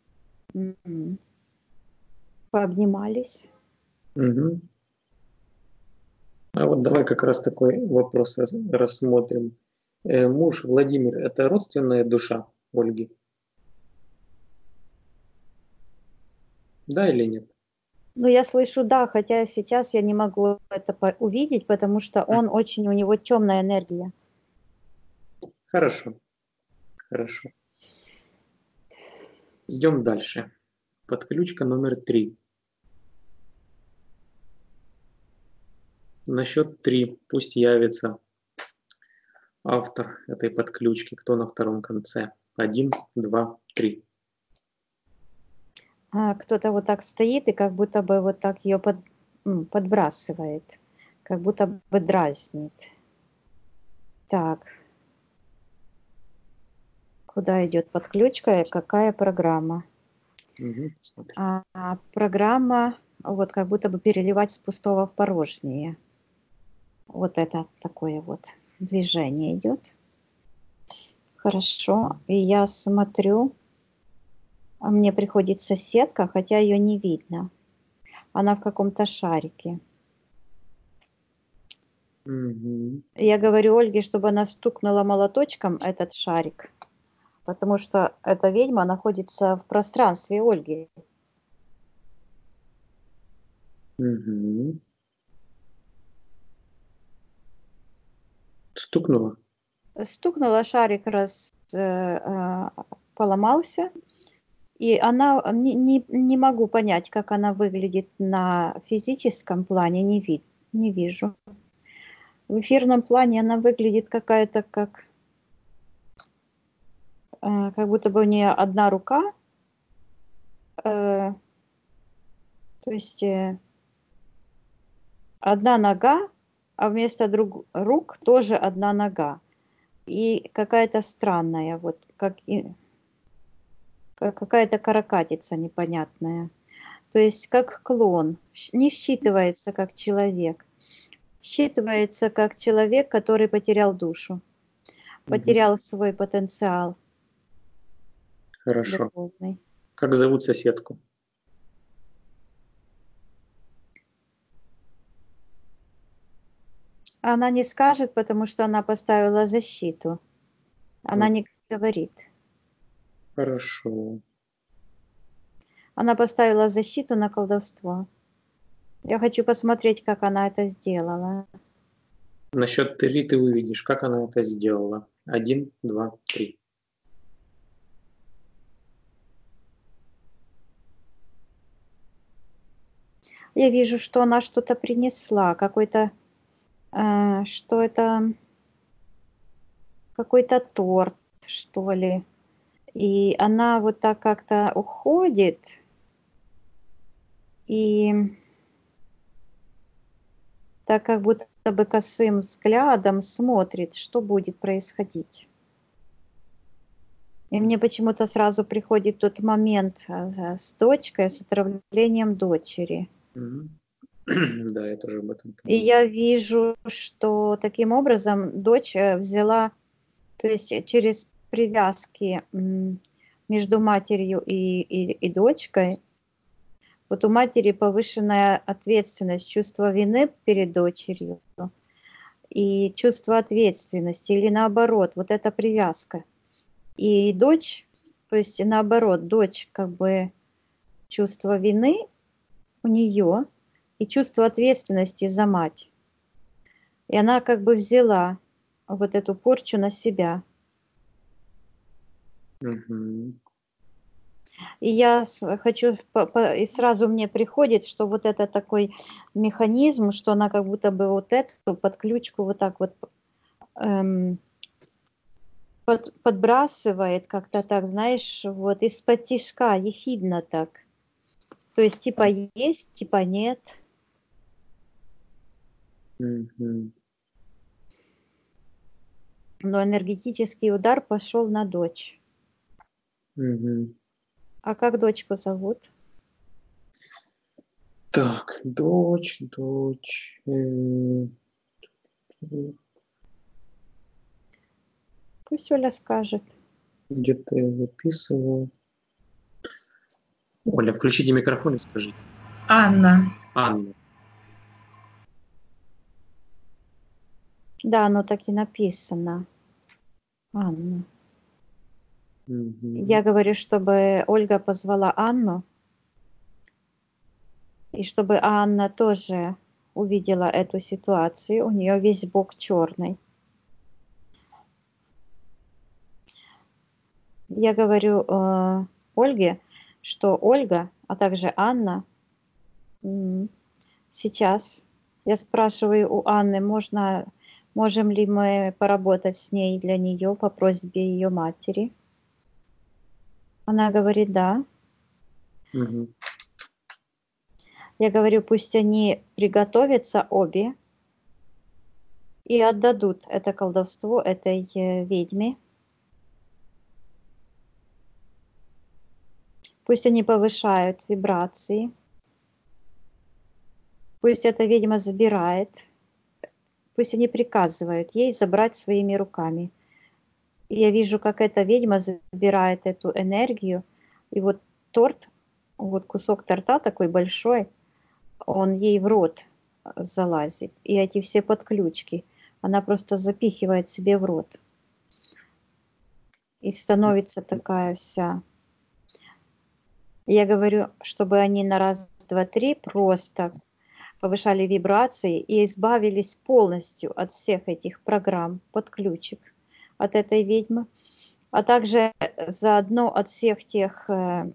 пообнимались. Угу. А вот давай как раз такой вопрос рассмотрим. Муж Владимир – это родственная душа Ольги? Да или нет? Ну, я слышу, да, хотя сейчас я не могу это увидеть, потому что он очень, у него темная энергия. Хорошо. Хорошо. Идем дальше. Подключка номер 3. На счет 3 пусть явится автор этой подключки, кто на втором конце. 1, 2, 3. Кто-то вот так стоит и как будто бы вот так ее подбрасывает, как будто бы дразнит. Так. Куда идет подключка и какая программа? Программа, вот как будто бы переливать с пустого в порожнее. Вот это такое вот движение идет. Хорошо. И я смотрю, А мне приходит соседка, хотя ее не видно. Она в каком-то шарике. Мгм. Я говорю Ольге, чтобы она стукнула молоточком этот шарик, потому что эта ведьма находится в пространстве Ольги. Мгм. Стукнула? Стукнула, шарик поломался, и она не могу понять, как она выглядит на физическом плане, не вижу. В эфирном плане она выглядит какая-то как будто бы у нее одна рука, то есть одна нога, а вместо рук тоже одна нога. И какая-то странная, вот как какая-то каракатица непонятная. То есть как клон, не считывается как человек. Считывается как человек, который потерял душу, Мгм. потерял свой потенциал Хорошо. духовный. Как зовут соседку? Она не скажет, потому что она поставила защиту. Она не говорит. Хорошо. Она поставила защиту на колдовство. Я хочу посмотреть, как она это сделала. На счет 3 ты увидишь, как она это сделала. 1, 2, 3. Я вижу, что она что-то принесла, что это какой-то торт, что ли. И она вот так как-то уходит, и так как будто бы косым взглядом смотрит, что будет происходить. И мне почему-то сразу приходит тот момент с дочкой, с отравлением дочери. Мгм. Да, я тоже об этом И помню. я вижу, что таким образом дочь взяла, то есть через привязки между матерью и дочкой, вот у матери повышенная ответственность, чувство вины перед дочерью и чувство ответственности, или наоборот, вот эта привязка. И дочь, то есть наоборот, дочь как бы чувство вины у нее и чувство ответственности за мать. И она как бы взяла вот эту порчу на себя. Мгм. И я хочу, и сразу мне приходит, что вот это такой механизм, что она как будто бы вот эту подключку вот так вот эм, подбрасывает как-то так, знаешь, вот из-под тишка, ехидно так. То есть типа есть, типа нет. Мгм. Но энергетический удар пошел на дочь. Мгм. А как дочку зовут? Так, дочь. Пусть Оля скажет. Где-то я записывал. Оля, включите микрофон и скажите. Анна. Анна. Да, оно так и написано. Анна. Мгм. Я говорю, чтобы Ольга позвала Анну, и чтобы Анна тоже увидела эту ситуацию. У нее весь бок черный. Я говорю Ольге, что Ольга, а также Анна сейчас. Я спрашиваю у Анны, можем ли мы поработать с ней для нее по просьбе ее матери. Она говорит, да. Мгм. Я говорю, пусть они приготовятся обе и отдадут это колдовство этой ведьме. Пусть они повышают вибрации. Пусть эта ведьма забирает. Пусть они приказывают ей забрать своими руками. И я вижу, как эта ведьма забирает эту энергию. И вот торт, вот кусок торта такой большой, он ей в рот залазит. И эти все подключки она просто запихивает себе в рот. И становится такая вся. Я говорю, чтобы они на раз, два, три просто повышали вибрации и избавились полностью от всех этих программ, подключек от этой ведьмы, а также заодно от всех тех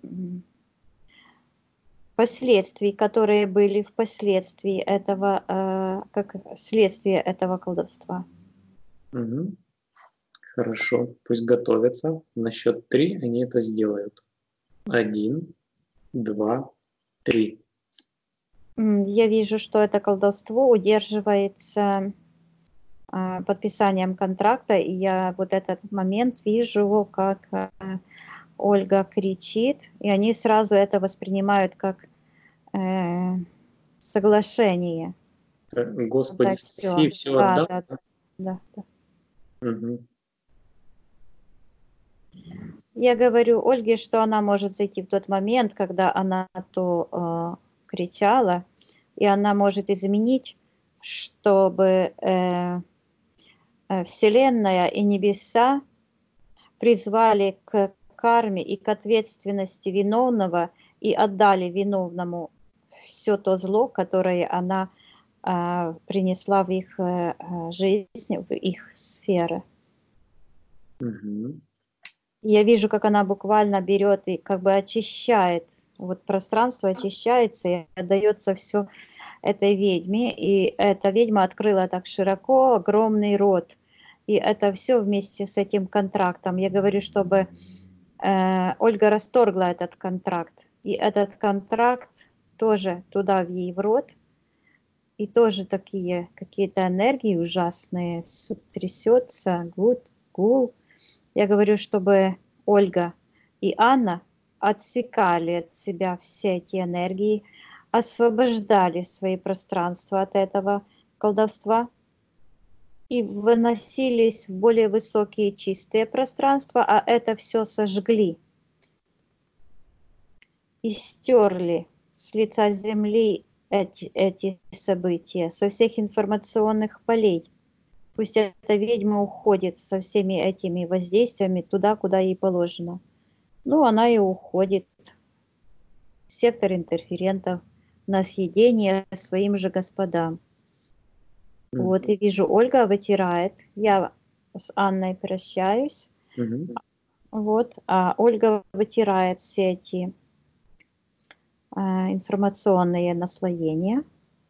последствий, которые были впоследствии этого, как следствие этого колдовства. Угу. Хорошо, пусть готовятся. На счет 3 они это сделают. 1, 2, 3. Я вижу, что это колдовство удерживается подписанием контракта, и я вот этот момент вижу, как Ольга кричит, и они сразу это воспринимают как соглашение. Господи, Да, спаси, все. все Да, отдам. да, да, да. Угу. Я говорю Ольге, что она может зайти в тот момент, когда она то кричала, и она может изменить, чтобы Вселенная и небеса призвали к карме и к ответственности виновного и отдали виновному все то зло, которое она принесла в их жизнь, в их сферы. Угу. Я вижу, как она буквально берет и как бы очищает, вот пространство очищается и отдается все этой ведьме, и эта ведьма открыла так широко огромный рот, и это все вместе с этим контрактом. Я говорю, чтобы Ольга расторгла этот контракт, и этот контракт тоже туда в ей в рот, и тоже такие какие-то энергии ужасные, все трясется, гул. Я говорю, чтобы Ольга и Анна отсекали от себя все эти энергии, освобождали свои пространства от этого колдовства и выносились в более высокие чистые пространства, а это все сожгли и стерли с лица земли эти события, со всех информационных полей. Пусть эта ведьма уходит со всеми этими воздействиями туда, куда ей положено. Ну, она и уходит в сектор интерферентов на съедение своим же господам. Вот, и вижу, Ольга вытирает. Я с Анной прощаюсь. Вот, а Ольга вытирает все эти информационные наслоения.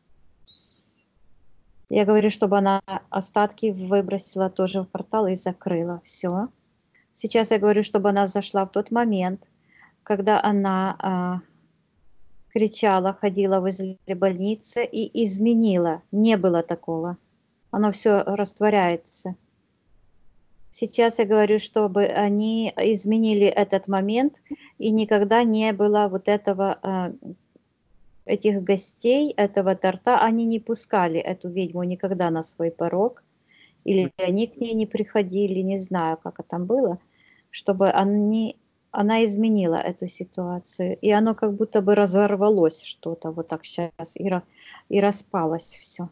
Я говорю, чтобы она остатки выбросила тоже в портал и закрыла все. Сейчас я говорю, чтобы она зашла в тот момент, когда она кричала, ходила возле больницы и изменила. Не было такого. Оно все растворяется. Сейчас я говорю, чтобы они изменили этот момент, и никогда не было вот этого, этих гостей, этого торта. Они не пускали эту ведьму никогда на свой порог, или они к ней не приходили, не знаю, как это там было, чтобы она изменила эту ситуацию, и оно как будто бы разорвалось что-то вот так сейчас, и распалось все.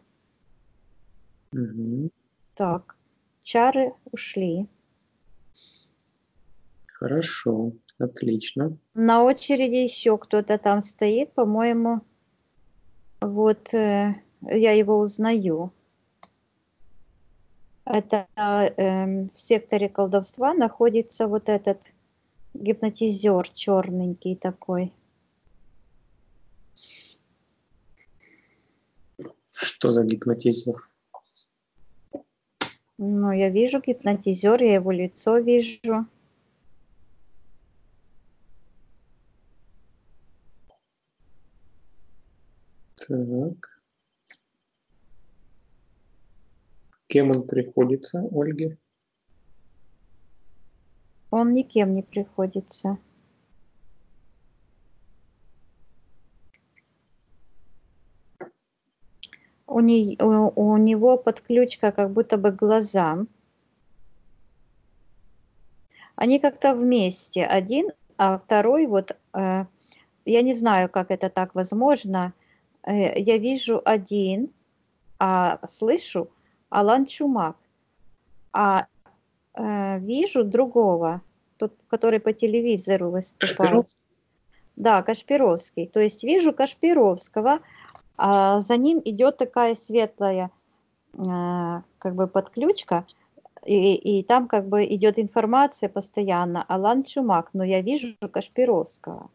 Так, чары ушли. Хорошо, отлично. На очереди еще кто-то там стоит, по-моему, вот я его узнаю. Это в секторе колдовства находится вот этот гипнотизер черненький такой. Что за гипнотизер? Ну, я вижу гипнотизер, я его лицо вижу. Так. Кем он приходится, Ольге? Он никем не приходится. У него подключка как будто бы к глазам. Они как-то вместе. Один А второй вот, я не знаю, как это так возможно. Я вижу один, а слышу Алан Чумак, а вижу другого, тот, который по телевизору выступал. Кашпировский? Да, Кашпировский. То есть вижу Кашпировского, а за ним идет такая светлая как бы подключка, и там как бы идет информация постоянно Алан Чумак, но я вижу Кашпировского.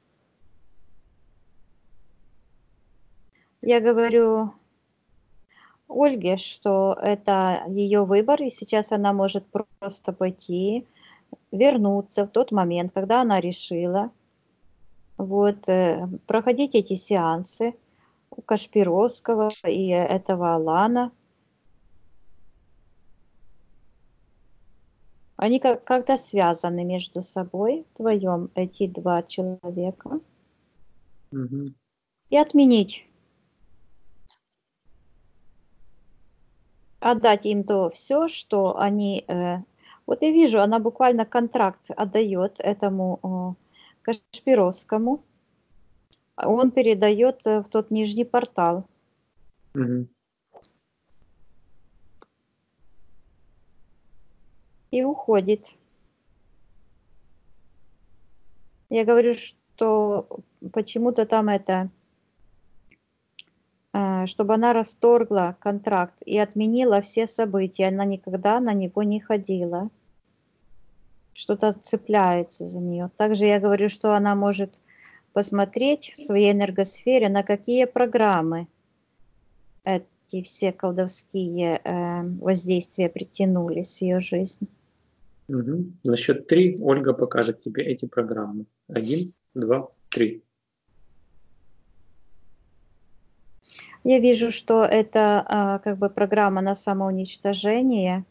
Я говорю Ольге, что это ее выбор, и сейчас она может просто пойти, вернуться в тот момент, когда она решила, вот, проходить эти сеансы у Кашпировского и этого Алана. Они как-то связаны между собой, вдвоем, эти два человека. Мгм. И отменить. Отдать им то все, что они... вот я вижу, она буквально контракт отдает этому Кашпировскому. Он передает в тот нижний портал. Мгм. И уходит. Я говорю, что почему-то там это... чтобы она расторгла контракт и отменила все события. Она никогда на него не ходила. Что-то цепляется за нее. Также я говорю, что она может посмотреть в своей энергосфере, на какие программы эти все колдовские воздействия притянулись в ее жизнь. Мгм. На счет 3 Ольга покажет тебе эти программы. 1, 2, 3. Я вижу, что это как бы программа на самоуничтожение.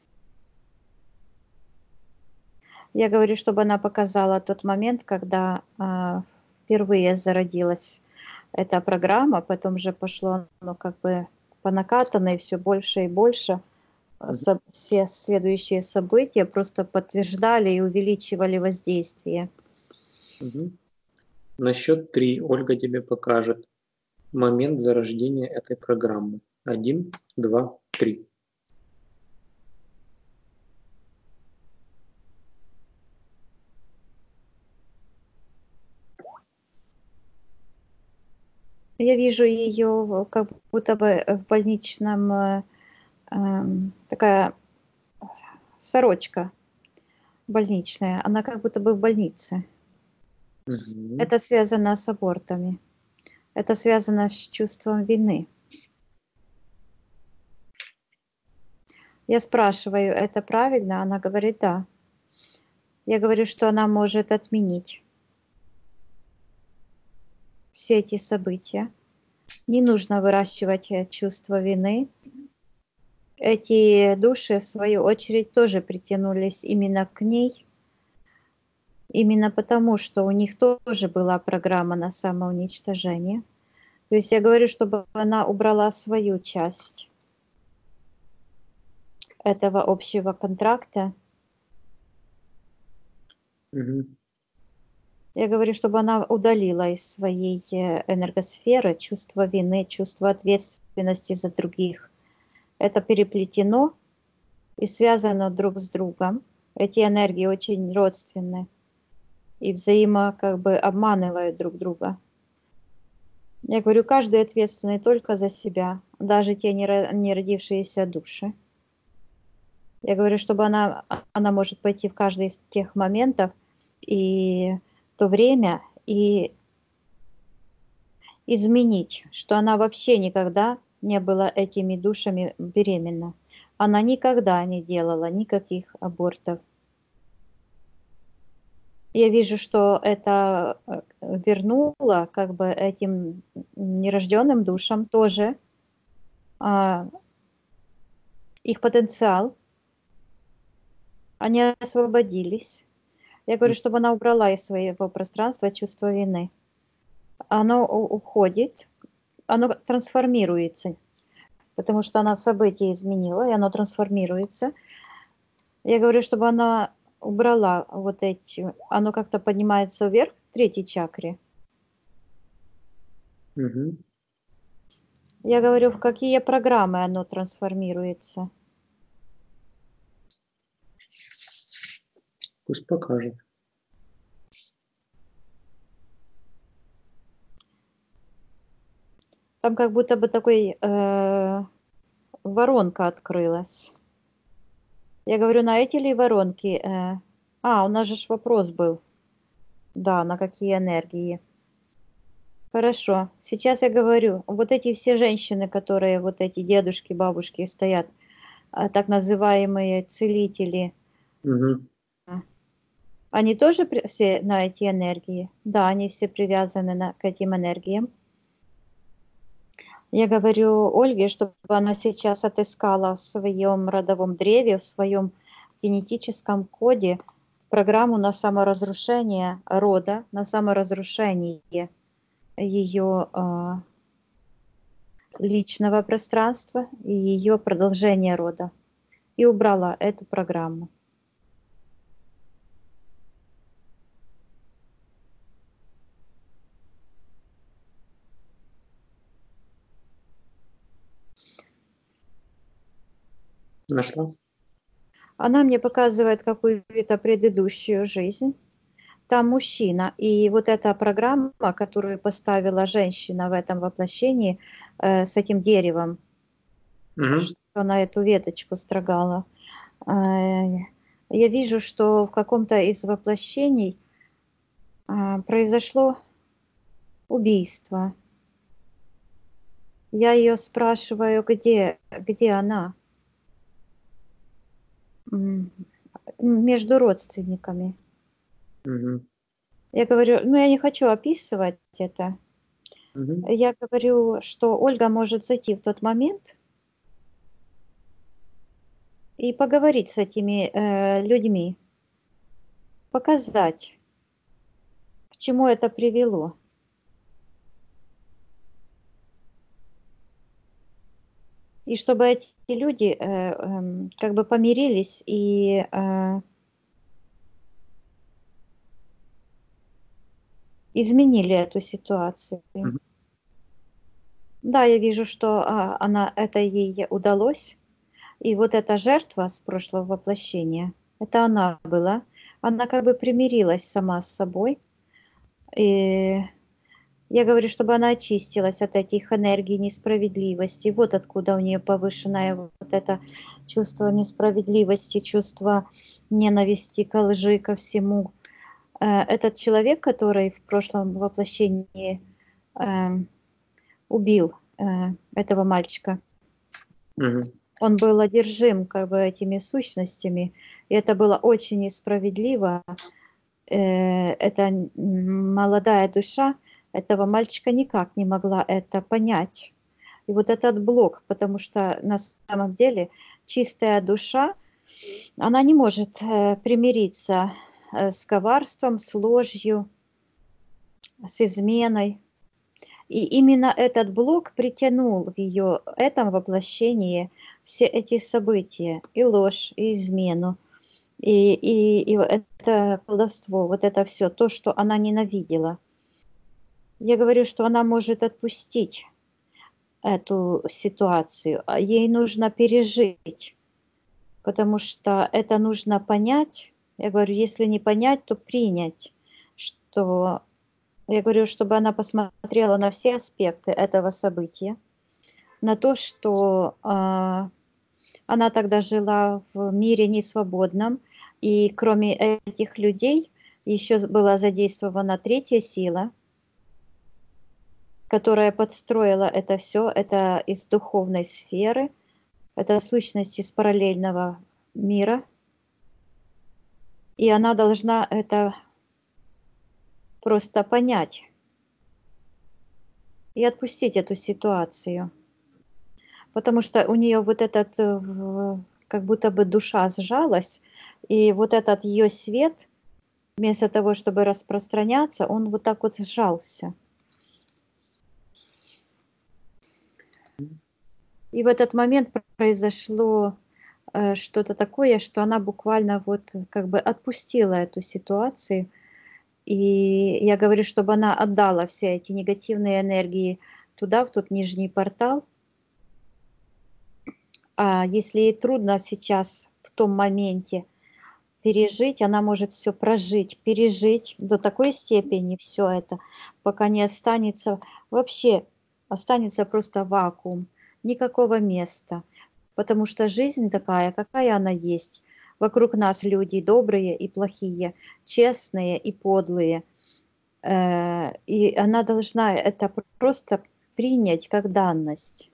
Я говорю, чтобы она показала тот момент, когда впервые зародилась эта программа, потом же пошло, ну, как бы по накатанной все больше и больше. Все следующие события просто подтверждали и увеличивали воздействие. Мгм. На счет 3 Ольга тебе покажет момент зарождения этой программы. 1, 2, 3. Я вижу ее как будто бы в больничном, такая сорочка больничная, она как будто бы в больнице. Мгм. Это связано с абортами. Это связано с чувством вины. Я спрашиваю, это правильно? Она говорит, да. Я говорю, что она может отменить все эти события. Не нужно выращивать чувство вины. Эти души, в свою очередь, тоже притянулись именно к ней. Именно потому, что у них тоже была программа на самоуничтожение. То есть я говорю, чтобы она убрала свою часть этого общего контракта. Мгм. Я говорю, чтобы она удалила из своей энергосферы чувство вины, чувство ответственности за других. Это переплетено и связано друг с другом. Эти энергии очень родственны и как бы обманывают друг друга. Я говорю, каждый ответственный только за себя, даже те не родившиеся души. Я говорю, чтобы она может пойти в каждый из тех моментов и то время и изменить, что она вообще никогда не была этими душами беременна. Она никогда не делала никаких абортов. Я вижу, что это вернуло как бы этим нерожденным душам тоже их потенциал. Они освободились. Я говорю, чтобы она убрала из своего пространства чувство вины. Оно уходит, оно трансформируется, потому что она события изменила, и оно трансформируется. Я говорю, чтобы она убрала вот эти, оно как-то поднимается вверх, к третьей чакре. Мгм. Я говорю, в какие программы оно трансформируется. Пусть покажет. Там как будто бы такой воронка открылась. Я говорю, на эти ли воронки? У нас же вопрос был. Да, на какие энергии. Хорошо. Сейчас я говорю, вот эти все женщины, которые, вот эти дедушки, бабушки стоят, так называемые целители, Мгм. они тоже все на эти энергии? Да, они все привязаны к этим энергиям. Я говорю Ольге, чтобы она сейчас отыскала в своем родовом древе, в своем генетическом коде программу на саморазрушение рода, на саморазрушение ее личного пространства и ее продолжение рода. И убрала эту программу. Нашла? Она мне показывает какую-то предыдущую жизнь. Там мужчина. И вот эта программа, которую поставила женщина в этом воплощении с этим деревом, Мгм. что она эту веточку строгала. Я вижу, что в каком-то из воплощений произошло убийство. Я ее спрашиваю, где она? Между родственниками. Мгм. Я говорю, я не хочу описывать это. Мгм. Я говорю, что Ольга может зайти в тот момент и поговорить с этими людьми, показать, к чему это привело. И чтобы эти люди как бы помирились и изменили эту ситуацию. Мгм. Да, я вижу, что это ей удалось. И вот эта жертва с прошлого воплощения, это она была. Она как бы примирилась сама с собой. И я говорю, чтобы она очистилась от этих энергий несправедливости. Вот откуда у нее повышенное вот это чувство несправедливости, чувство ненависти ко лжи, ко всему. Этот человек, который в прошлом воплощении убил этого мальчика, Мгм. он был одержим как бы этими сущностями, и это было очень несправедливо. Эта молодая душа этого мальчика никак не могла это понять. И вот этот блок, потому что на самом деле чистая душа, она не может примириться с коварством, с ложью, с изменой. И именно этот блок притянул в ее этом воплощении все эти события, и ложь, и измену, и это колдовство, вот это все, то, что она ненавидела. Я говорю, что она может отпустить эту ситуацию, а ей нужно пережить, потому что это нужно понять. Я говорю, если не понять, то принять, что я говорю, чтобы она посмотрела на все аспекты этого события, на то, что она тогда жила в мире несвободном, и кроме этих людей еще была задействована третья сила, которая подстроила это все, это из духовной сферы, это сущность из параллельного мира, и она должна это просто понять и отпустить эту ситуацию. Потому что у нее вот этот, как будто бы душа сжалась, и вот этот ее свет, вместо того, чтобы распространяться, он вот так вот сжался. И в этот момент произошло что-то такое, что она буквально вот как бы отпустила эту ситуацию. И я говорю, чтобы она отдала все эти негативные энергии туда, в тот нижний портал. А если ей трудно сейчас в том моменте пережить, она может все прожить, пережить до такой степени все это, пока не останется вообще, останется просто вакуум, никакого места. Потому что жизнь такая, какая она есть. Вокруг нас люди добрые и плохие, честные и подлые. И она должна это просто принять как данность.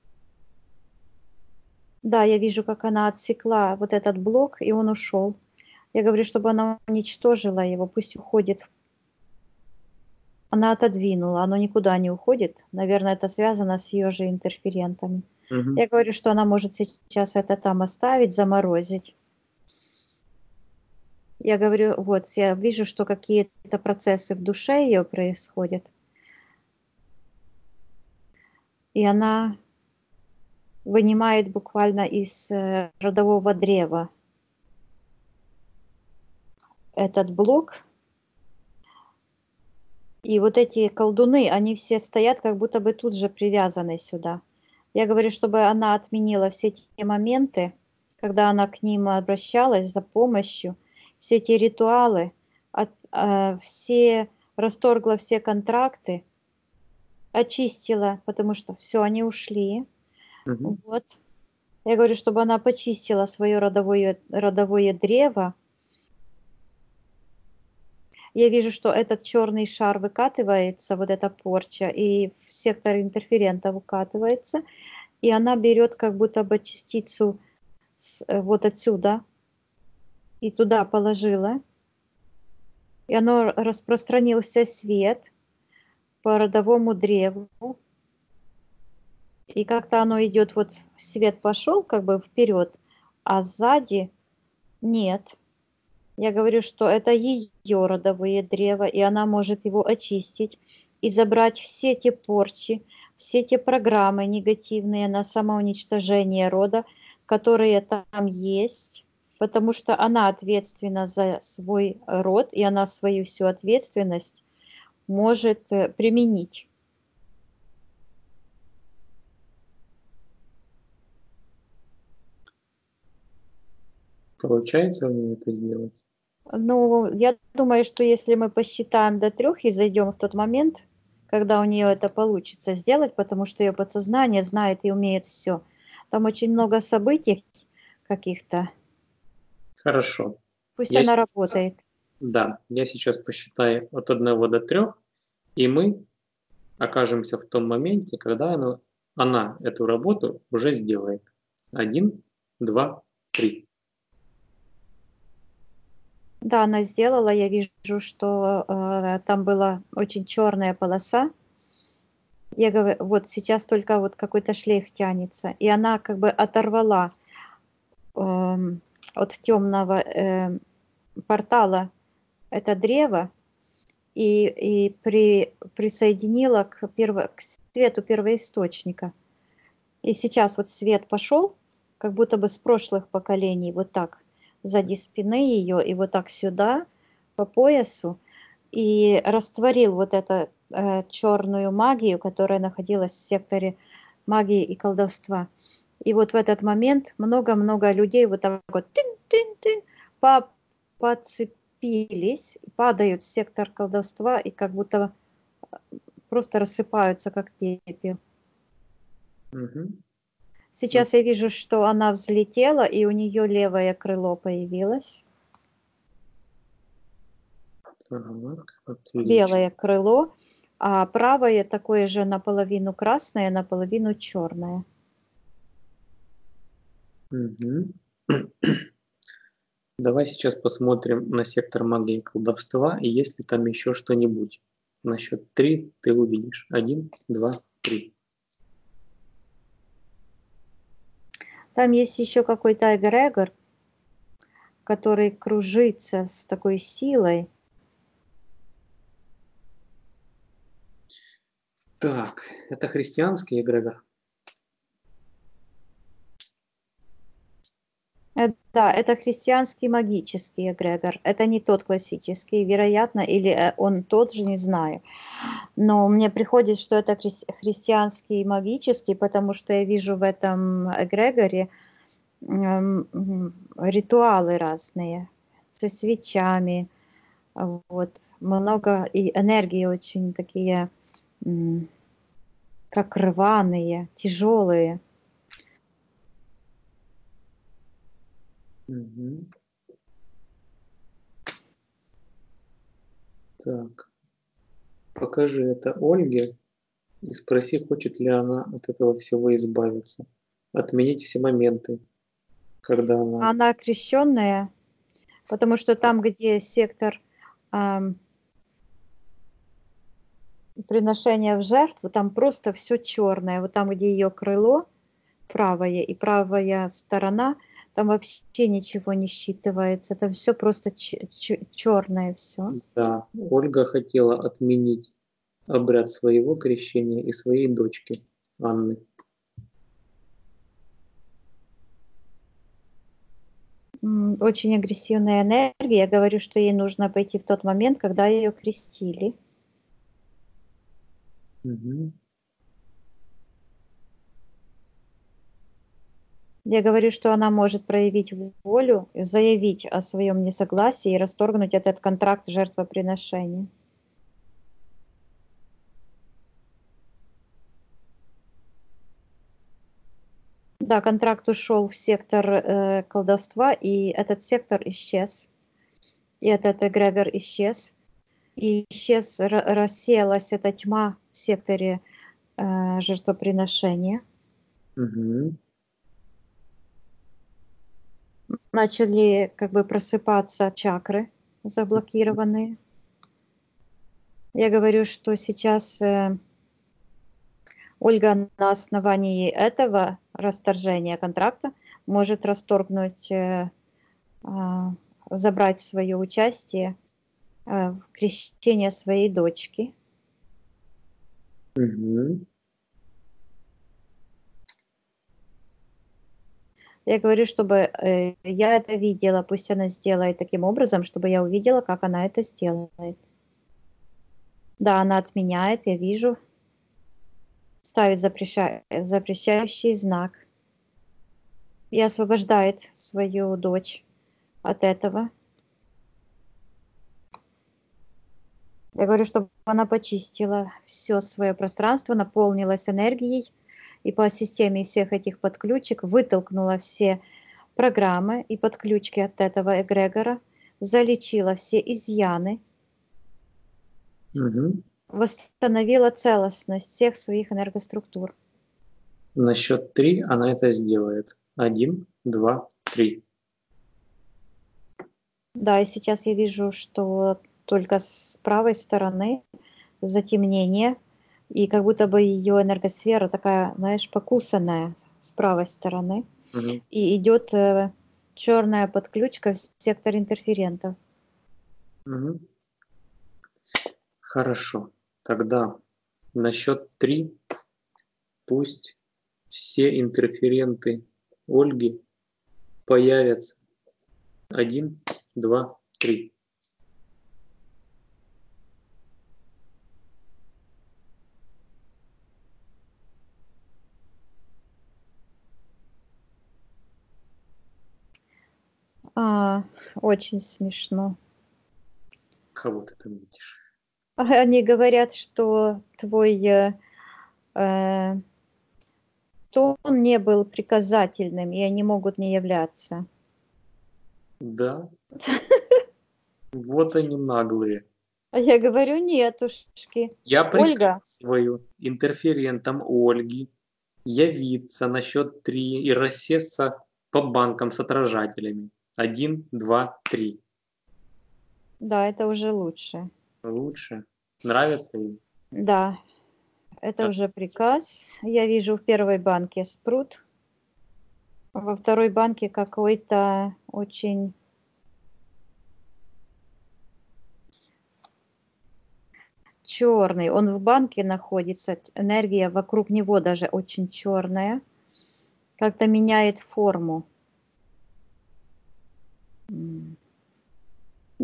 Да, я вижу, как она отсекла вот этот блок, и он ушел. Я говорю, чтобы она уничтожила его, пусть уходит. Она отодвинула, оно никуда не уходит. Наверное, это связано с ее же интерферентами. Мгм. Я говорю, что она может сейчас это там оставить, заморозить. Я говорю, вот, я вижу, что какие-то процессы в душе ее происходят. И она вынимает буквально из родового древа этот блок. И вот эти колдуны, они все стоят, как будто бы тут же привязаны сюда. Я говорю, чтобы она отменила все те моменты, когда она к ним обращалась за помощью, все эти ритуалы, все расторгла все контракты, очистила, потому что все, они ушли. Мгм. Вот. Я говорю, чтобы она почистила свое родовое древо. Я вижу, что этот черный шар выкатывается, вот эта порча, и в сектор интерферента выкатывается, и она берет как будто бы частицу вот отсюда и туда положила, и оно распространился свет по родовому древу, и как-то оно идет, вот свет пошел как бы вперед, а сзади нет. Я говорю, что это ее родовое древо, и она может его очистить и забрать все те порчи, все те программы негативные на самоуничтожение рода, которые там есть, потому что она ответственна за свой род, и она свою всю ответственность может применить. Получается у нее это сделать? Ну, я думаю, что если мы посчитаем до 3 и зайдем в тот момент, когда у нее это получится сделать, потому что ее подсознание знает и умеет все. Там очень много событий каких-то. Хорошо. Пусть Я, она с- работает. да, я сейчас посчитаю от 1 до 3, и мы окажемся в том моменте, когда она эту работу уже сделает. 1, 2, 3. Да, она сделала. Я вижу, что там была очень черная полоса. Я говорю, вот сейчас только вот какой-то шлейф тянется, и она как бы оторвала от темного портала это древо и присоединила к свету первоисточника. И сейчас вот свет пошел, как будто бы с прошлых поколений, вот так, сзади спины ее, и вот так сюда, по поясу, и растворил вот эту черную магию, которая находилась в секторе магии и колдовства. И вот в этот момент много-много людей вот так вот тын-тын-тын, подцепились, падают в сектор колдовства и как будто просто рассыпаются, как пепел. Мгм. Сейчас я вижу, что она взлетела, и у нее левое крыло появилось. Так, отлично. Белое крыло, а правое такое же наполовину красное, наполовину черное. Мгм. Давай сейчас посмотрим на сектор магии и колдовства, и есть ли там еще что-нибудь. На счет 3 ты увидишь. 1, 2, 3. Там есть еще какой-то эгрегор, который кружится с такой силой. Так, это христианский эгрегор. Да, это христианский магический эгрегор. Это не тот классический, вероятно, или он тот же, не знаю. Но мне приходит, что это христианский магический, потому что я вижу в этом эгрегоре ритуалы разные со свечами. Вот. Много и энергии очень такие, как рваные, тяжелые. Мгм. Так, покажи это Ольге и спроси, хочет ли она от этого всего избавиться. Отменить все моменты, когда она... Она крещенная, потому что там, где сектор приношения в жертву, там просто все черное. Вот там, где ее крыло правое и правая сторона, там вообще ничего не считывается. Там все просто черное все. Да, Ольга хотела отменить обряд своего крещения и своей дочки Анны. Очень агрессивная энергия. Я говорю, что ей нужно пойти в тот момент, когда ее крестили. Мгм. Я говорю, что она может проявить волю, заявить о своем несогласии и расторгнуть этот контракт жертвоприношения. Да, контракт ушел в сектор колдовства, и этот сектор исчез. И этот эгрегор исчез. И исчез, рассеялась эта тьма в секторе жертвоприношения. Мгм. Начали как бы просыпаться чакры заблокированные. Я говорю, что сейчас Ольга на основании этого расторжения контракта может расторгнуть, забрать свое участие в крещение своей дочки. Мгм. Я говорю, чтобы я это видела, пусть она сделает таким образом, чтобы я увидела, как она это сделает. Да, она отменяет, я вижу, ставит запрещающий знак и освобождает свою дочь от этого. Я говорю, чтобы она почистила все свое пространство, наполнилась энергией и по системе всех этих подключек вытолкнула все программы и подключки от этого эгрегора, залечила все изъяны, Мгм. восстановила целостность всех своих энергоструктур. На счет 3 она это сделает. 1, 2, 3. Да, и сейчас я вижу, что только с правой стороны затемнение, и как будто бы ее энергосфера такая, знаешь, покусанная с правой стороны. Мгм. И идет черная подключка в сектор интерферентов. Мгм. Хорошо. Тогда на счет 3 пусть все интерференты Ольги появятся. 1, 2, 3. Очень смешно. Кого ты там видишь? Они говорят, что твой э, тон не был приказательным, и они могут не являться. Да, вот они наглые. А я говорю, нетушки. Я Ольга, приказываю интерферентам Ольги явиться на счет 3 и рассесться по банкам с отражателями. 1, 2, 3. да, это уже лучше. Лучше. Нравится им? Да, это А, уже приказ. Я вижу в первой банке спрут, во второй банке какой-то очень черный. Он в банке находится, энергия вокруг него даже очень черная, как-то меняет форму.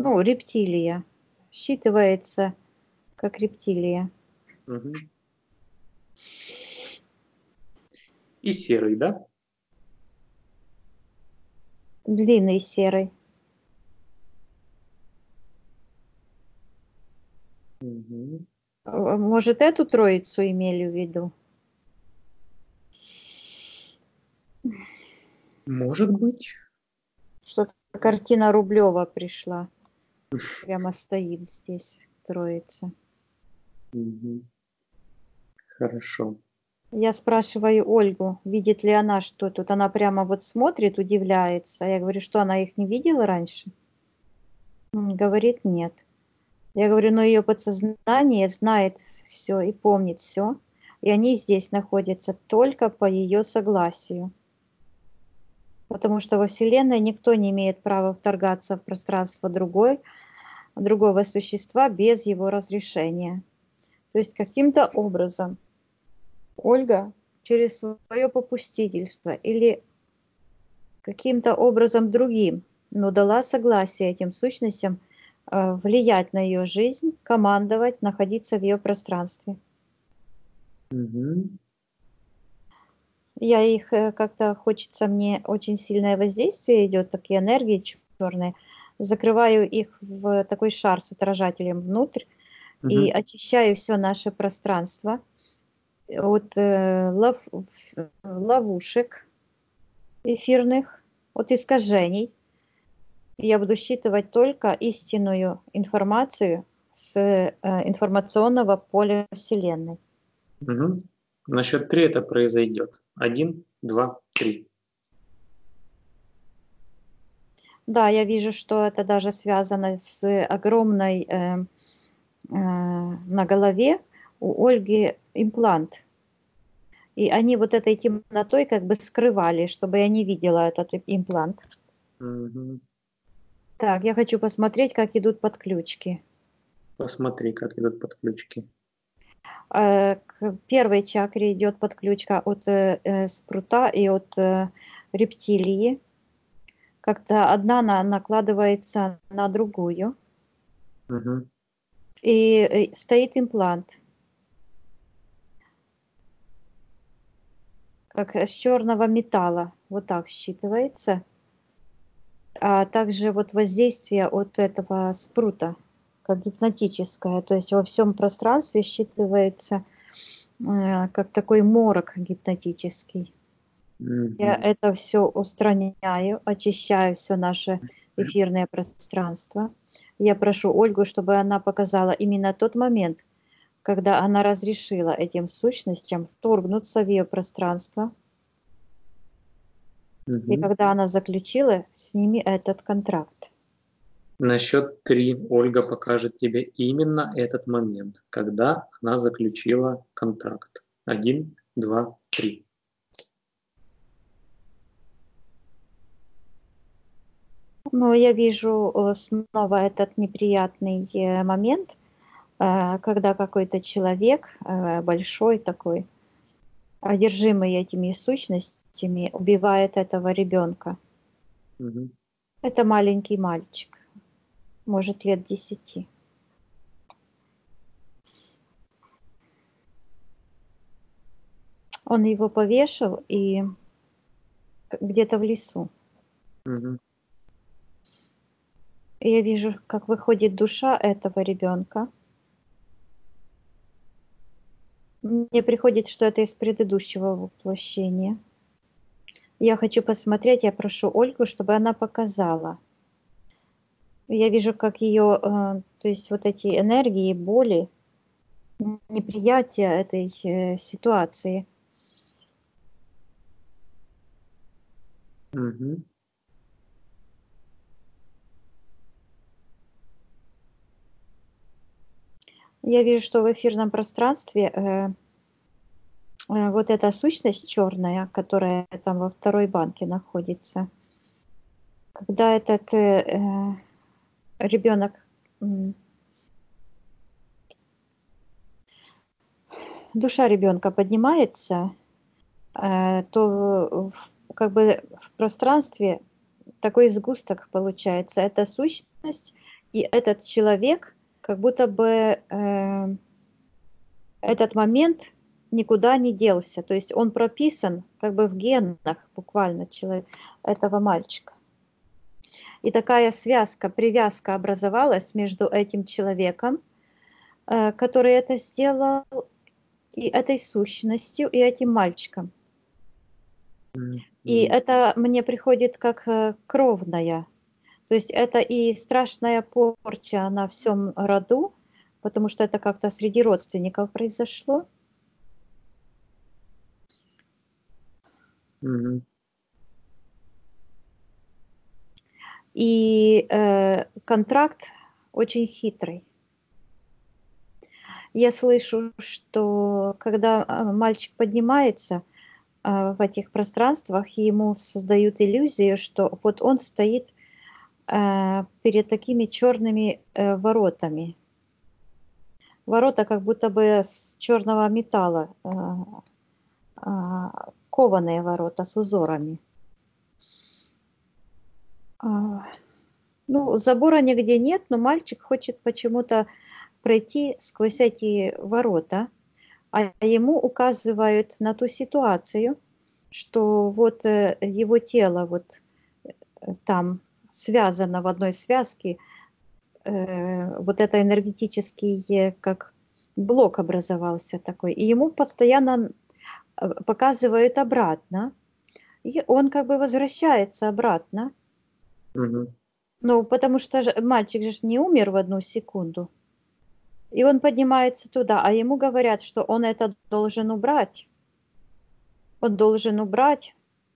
Ну, рептилия. Считывается как рептилия. Мгм. И серый, да? Длинный серый. Мгм. Может, эту троицу имели в виду? Может быть. Что-то картина Рублева пришла. Прямо стоит здесь троица. Мгм. Хорошо. Я спрашиваю Ольгу, видит ли она, что тут. Она прямо вот смотрит, удивляется. Я говорю, что она их не видела раньше? Говорит, нет. Я говорю, но ее подсознание знает все и помнит все. И они здесь находятся только по ее согласию. Потому что во Вселенной никто не имеет права вторгаться в пространство другого существа без его разрешения. То есть каким-то образом Ольга через свое попустительство или каким-то образом другим, но дала согласие этим сущностям влиять на ее жизнь, командовать, находиться в ее пространстве. Мгм. Я их как-то хочется, мне очень сильное воздействие идет, такие энергии черные, закрываю их в такой шар с отражателем внутрь и Мгм. очищаю все наше пространство от ловушек эфирных, от искажений. Я буду считывать только истинную информацию с информационного поля Вселенной. Мгм. На счет 3 это произойдет. 1, 2, 3. Да, я вижу, что это даже связано с огромной на голове у Ольги имплант. И они вот этой темнотой как бы скрывали, чтобы я не видела этот имплант. Мгм. Так, я хочу посмотреть, как идут подключки. Посмотри, как идут подключки. К первой чакре идет подключка от спрута и от рептилии. Как-то одна накладывается на другую. Мгм. И стоит имплант. Как с черного металла. Вот так считывается. А также вот воздействие от этого спрута, как гипнотическое. То есть во всем пространстве считывается как такой морок гипнотический. Я Мгм. это все устраняю, очищаю все наше эфирное пространство. Я прошу Ольгу, чтобы она показала именно тот момент, когда она разрешила этим сущностям вторгнуться в ее пространство, и Мгм. когда она заключила с ними этот контракт. На счет 3 Ольга покажет тебе именно этот момент, когда она заключила контракт. 1, 2, 3. Но я вижу снова этот неприятный момент, когда какой-то человек большой такой, одержимый этими сущностями, убивает этого ребенка. Мгм. Это маленький мальчик, может, лет 10. Он его повешал и где-то в лесу. Мгм. И я вижу, как выходит душа этого ребенка. Мне приходит, что это из предыдущего воплощения. Я хочу посмотреть, я прошу Ольгу, чтобы она показала. Я вижу, как ее, то есть вот эти энергии, боли, неприятие этой ситуации. Мгм. Я вижу, что в эфирном пространстве вот эта сущность черная, которая там во второй банке находится, когда этот ребенок, душа ребенка поднимается, то как бы в пространстве такой сгусток получается. Эта сущность И этот человек, как будто бы этот момент никуда не делся. То есть он прописан как бы в генах буквально этого мальчика. И такая связка, привязка образовалась между этим человеком, который это сделал, и этой сущностью, и этим мальчиком. И это мне приходит как кровная. То есть это и страшная порча на всем роду, потому что это как-то среди родственников произошло. И контракт очень хитрый. Я слышу, что когда мальчик поднимается в этих пространствах, ему создают иллюзию, что вот он стоит перед такими черными воротами. Ворота как будто бы с черного металла, кованые ворота с узорами. Ну, забора нигде нет, но мальчик хочет почему-то пройти сквозь эти ворота, а ему указывают на ту ситуацию, что вот его тело вот там связано в одной связке, вот это энергетический как блок образовался такой, и ему постоянно показывают обратно, и он как бы возвращается обратно. Ну, потому что мальчик же не умер в одну секунду. И он поднимается туда, а ему говорят, что он это должен убрать. Он должен убрать,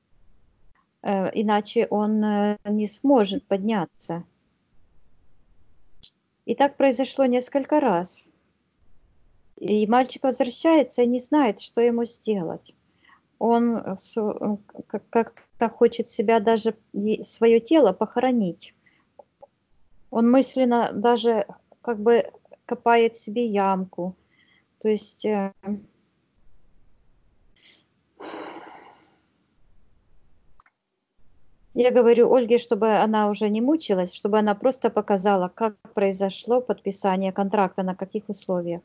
иначе он не сможет подняться. И так произошло несколько раз. И мальчик возвращается и не знает, что ему сделать. Он как-то хочет себя даже, свое тело похоронить. Он мысленно даже как бы копает себе ямку. То есть я говорю Ольге, чтобы она уже не мучилась, чтобы она просто показала, как произошло подписание контракта, на каких условиях.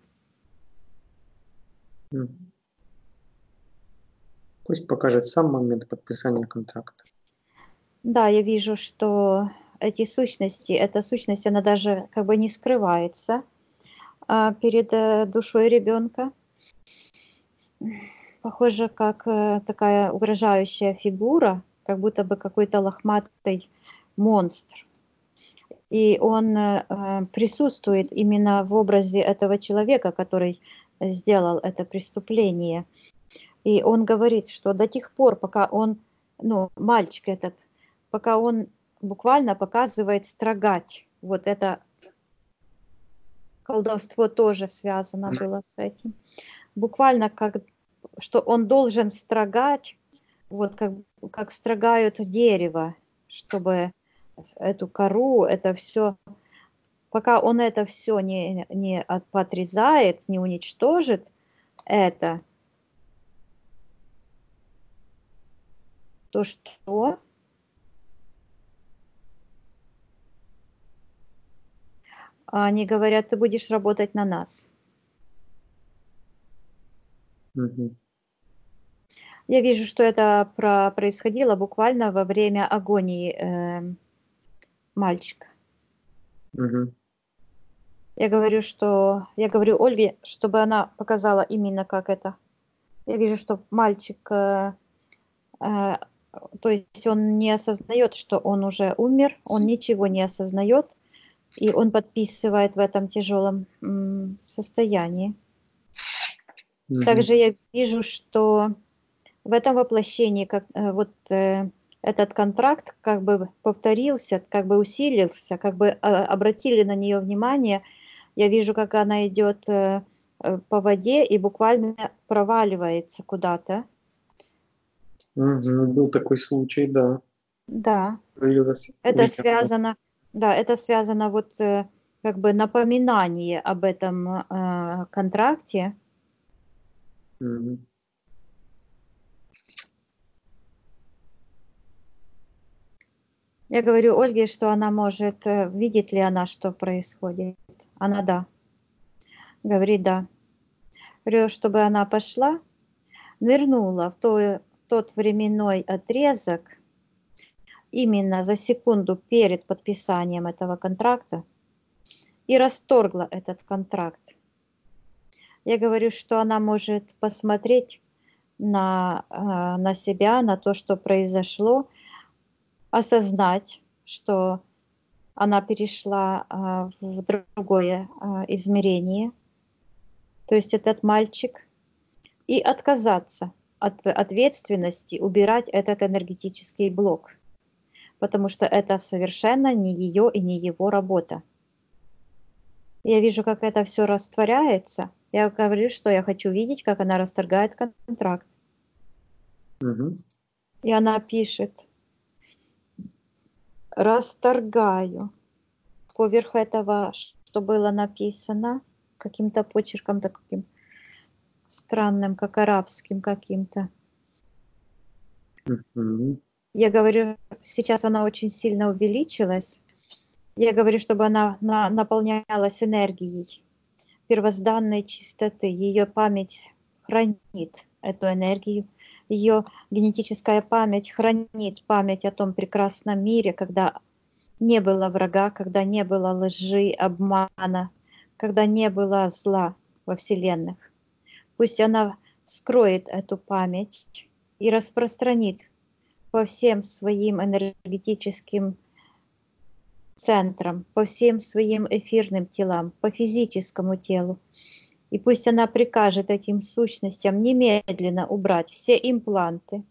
Пусть покажет сам момент подписания контракта. Да, я вижу, что эти сущности, эта сущность, она даже как бы не скрывается перед душой ребенка. Похоже, как такая угрожающая фигура, как будто бы какой-то лохматый монстр. И он присутствует именно в образе этого человека, который сделал это преступление. И он говорит, что до тех пор, пока он, ну, мальчик этот, пока он буквально показывает строгать, вот это колдовство тоже связано было с этим. Буквально как, что он должен строгать, вот как строгают дерево, чтобы эту кору, это все, пока он это все не отрезает, не уничтожит это, то что? Они говорят, ты будешь работать на нас. Я вижу, что это происходило буквально во время агонии мальчика. Я говорю Ольге, чтобы она показала именно как это. Я вижу, что мальчик, то есть он не осознает, что он уже умер, он ничего не осознает, и он подписывает в этом тяжелом состоянии. Также я вижу, что в этом воплощении этот контракт как бы повторился, как бы усилился, как бы обратили на нее внимание. Я вижу, как она идет по воде и буквально проваливается куда-то. Был такой случай, да. Да. Появилось Это связано, вот как бы напоминание об этом контракте. Я говорю Ольге, что она может, видит ли она, что происходит. Она да. Говорит да. Говорю, чтобы она пошла, нырнула в тот временной отрезок, именно за секунду перед подписанием этого контракта, и расторгла этот контракт. Я говорю, что она может посмотреть на себя, на то, что произошло, осознать, что она перешла в другое измерение, то есть этот мальчик, и отказаться от ответственности, убирать этот энергетический блок, потому что это совершенно не ее и не его работа. Я вижу, как это все растворяется. Я говорю, что я хочу видеть, как она расторгает контракт. Мгм. И она пишет: расторгаю. Поверх этого, что было написано, каким-то почерком таким странным, как арабским каким-то. Мгм. Я говорю, сейчас она очень сильно увеличилась. Я говорю, чтобы она наполнялась энергией первозданной чистоты. Ее память хранит эту энергию. Ее генетическая память хранит память о том прекрасном мире, когда не было врага, когда не было лжи, обмана, когда не было зла во вселенных. Пусть она вскроет эту память и распространит по всем своим энергетическим центрам, по всем своим эфирным телам, по физическому телу. И пусть она прикажет этим сущностям немедленно убрать все импланты,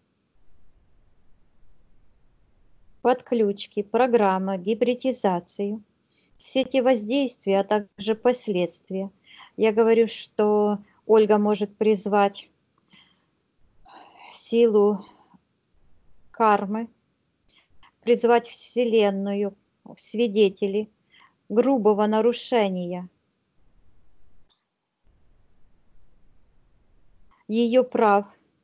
подключки, программы, гибридизацию, все эти воздействия, а также последствия. Я говорю, что Ольга может призвать силу кармы, призвать Вселенную в свидетели грубого нарушения ее прав.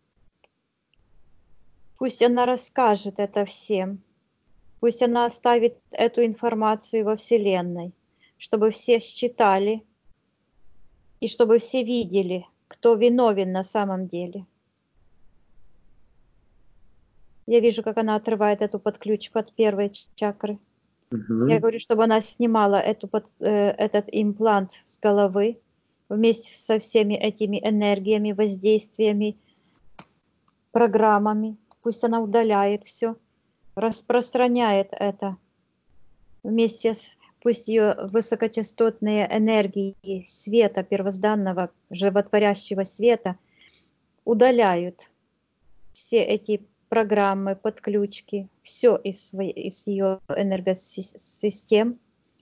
Пусть она расскажет это всем. Пусть она оставит эту информацию во Вселенной, чтобы все считали и чтобы все видели, кто виновен на самом деле. Я вижу, как она отрывает эту подключку от первой чакры. Мгм. Я говорю, чтобы она снимала этот имплант с головы вместе со всеми этими энергиями, воздействиями, программами. Пусть она удаляет все, распространяет это вместе с... Пусть ее высокочастотные энергии света, первозданного, животворящего света, удаляют все эти программы, подключки, все из ее энергосистем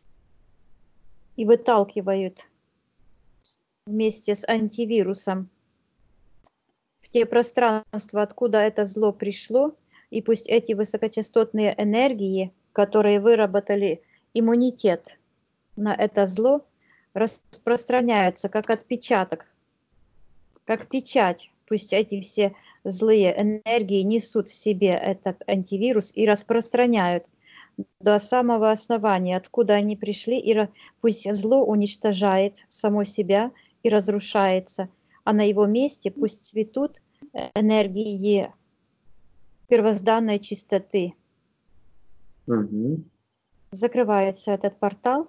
и выталкивают вместе с антивирусом в те пространства, откуда это зло пришло, и пусть эти высокочастотные энергии, которые выработали иммунитет на это зло, распространяются как отпечаток, как печать. Пусть эти все злые энергии несут в себе этот антивирус и распространяют до самого основания, откуда они пришли, и пусть зло уничтожает само себя и разрушается, а на его месте пусть цветут энергии первозданной чистоты. Мгм. Закрывается этот портал.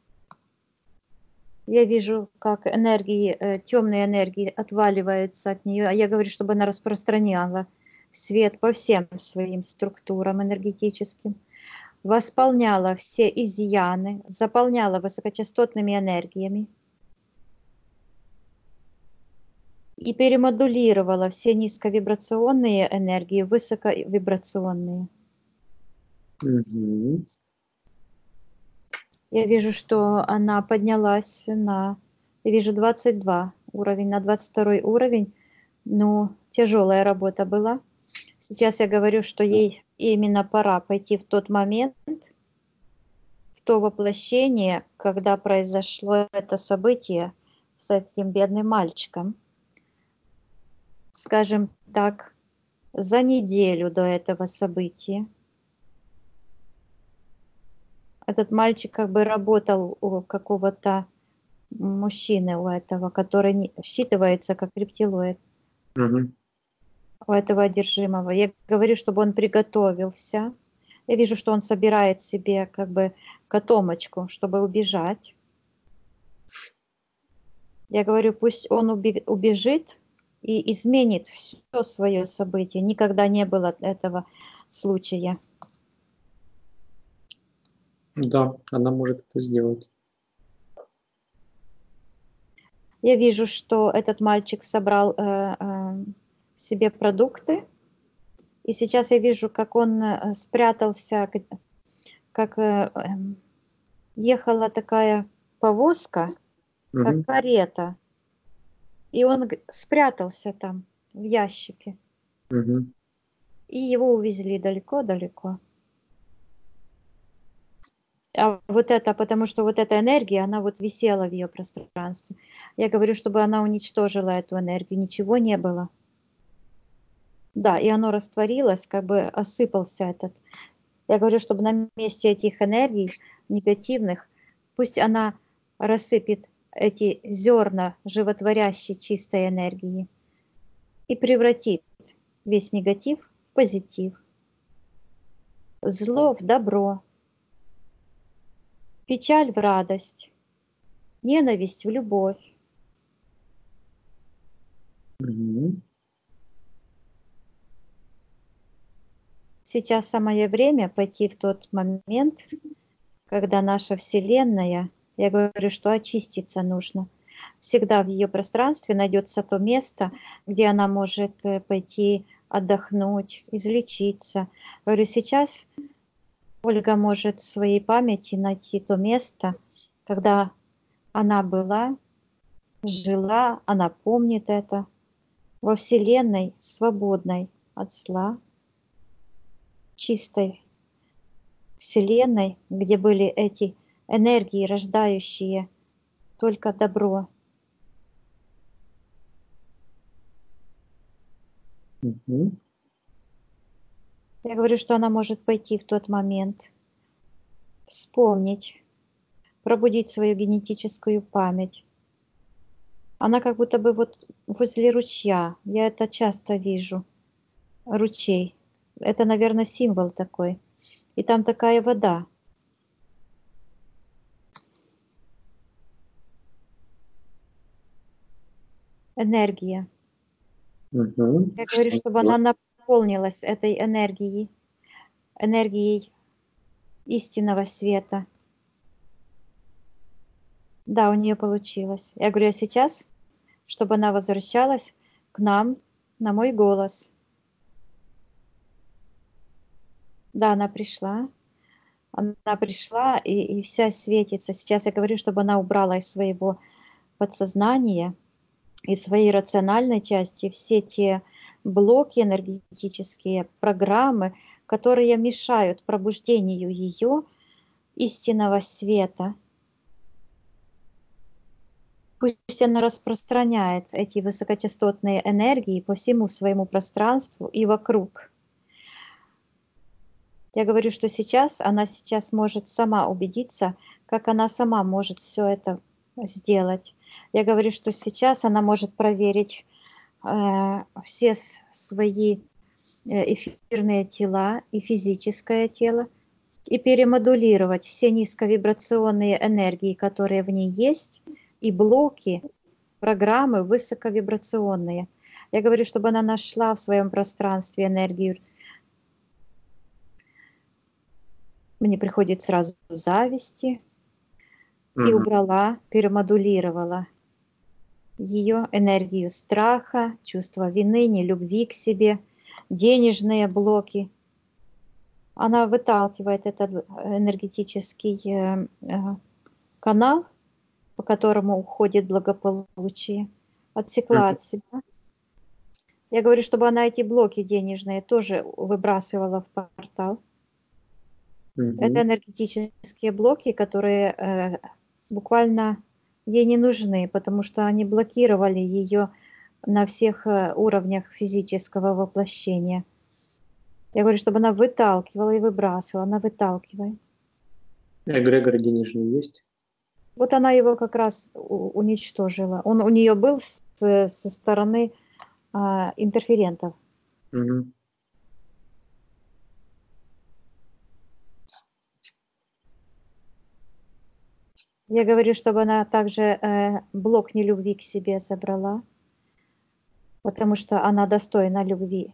Я вижу, как темные энергии отваливаются от нее. А я говорю, чтобы она распространяла свет по всем своим структурам энергетическим, восполняла все изъяны, заполняла высокочастотными энергиями и перемодулировала все низковибрационные энергии в высоковибрационные. Мгм. Я вижу, что она поднялась я вижу 22 уровень, на 22 уровень. Ну, тяжелая работа была. Сейчас я говорю, что ей именно пора пойти в тот момент, в то воплощение, когда произошло это событие с этим бедным мальчиком. Скажем так, за неделю до этого события. Этот мальчик как бы работал у какого-то мужчины у этого, который считывается как рептилоид, Мгм. у этого одержимого. Я говорю, чтобы он приготовился. Я вижу, что он собирает себе как бы котомочку, чтобы убежать. Я говорю, пусть он убежит и изменит все свое событие. Никогда не было этого случая. Да, она может это сделать. Я вижу, что этот мальчик собрал себе продукты, и сейчас я вижу, как он спрятался, как ехала такая повозка, как Мгм. карета, и он спрятался там в ящике, Мгм. и его увезли далеко-далеко. А вот это, потому что вот эта энергия, она вот висела в ее пространстве. Я говорю, чтобы она уничтожила эту энергию, ничего не было. Да, и оно растворилось, как бы осыпался этот. Я говорю, чтобы на месте этих энергий негативных, пусть она рассыпет эти зерна животворящей чистой энергии и превратит весь негатив в позитив, зло в добро, печаль в радость, ненависть в любовь. Мгм. Сейчас самое время пойти в тот момент, когда наша Вселенная, я говорю, что очиститься нужно. Всегда в ее пространстве найдется то место, где она может пойти отдохнуть, излечиться. Говорю, сейчас Ольга может в своей памяти найти то место, когда она была, жила, она помнит это, во Вселенной, свободной от зла, чистой Вселенной, где были эти энергии, рождающие только добро. Мгм. Я говорю, что она может пойти в тот момент, вспомнить, пробудить свою генетическую память. Она как будто бы вот возле ручья. Я это часто вижу. Ручей. Это, наверное, символ такой. И там такая вода. Энергия. Мгм. Я говорю, Что чтобы было? она наполнилась этой энергией, энергией истинного света. Да, у нее получилось. Я говорю, а сейчас, чтобы она возвращалась к нам на мой голос. Да, она пришла. Она пришла и вся светится. Сейчас я говорю, чтобы она убрала из своего подсознания, из своей рациональной части все те блоки энергетические, программы, которые мешают пробуждению ее истинного света. Пусть она распространяет эти высокочастотные энергии по всему своему пространству и вокруг. Я говорю, что она сейчас может сама убедиться, как она сама может все это сделать. Я говорю, что сейчас она может проверить все свои эфирные тела и физическое тело и перемодулировать все низковибрационные энергии, которые в ней есть, и блоки, программы высоковибрационные. Я говорю, чтобы она нашла в своем пространстве энергию. Мне приходит сразу зависти и Мгм. убрала, перемодулировала ее энергию страха, чувства вины, нелюбви к себе, денежные блоки. Она выталкивает этот энергетический канал, по которому уходит благополучие, отсекла Мгм. от себя. Я говорю, чтобы она эти блоки денежные тоже выбрасывала в портал. Это Мгм. энергетические блоки, которые буквально ей не нужны, потому что они блокировали ее на всех уровнях физического воплощения. Я говорю, чтобы она выталкивала и выбрасывала, она выталкивает. Эгрегор денежный есть? Вот она его как раз уничтожила. Он у нее был со стороны интерферентов. Угу. Я говорю, чтобы она также блок нелюбви к себе забрала, потому что она достойна любви.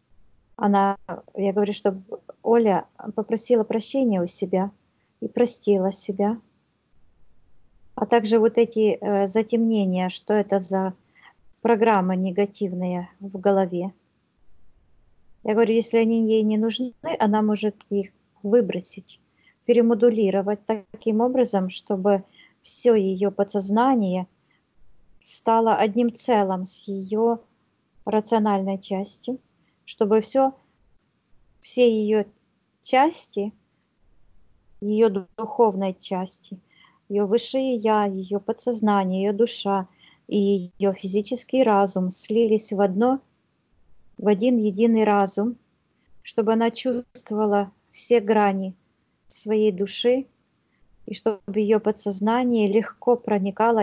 Я говорю, чтобы Оля попросила прощения у себя и простила себя. А также вот эти затемнения, что это за программы негативные в голове. Я говорю, если они ей не нужны, она может их выбросить, перемодулировать таким образом, чтобы все ее подсознание стало одним целым с ее рациональной частью, чтобы все ее части, ее духовной части, ее высшее я, ее подсознание, ее душа и ее физический разум слились в один единый разум, чтобы она чувствовала все грани своей души, и чтобы ее подсознание легко проникало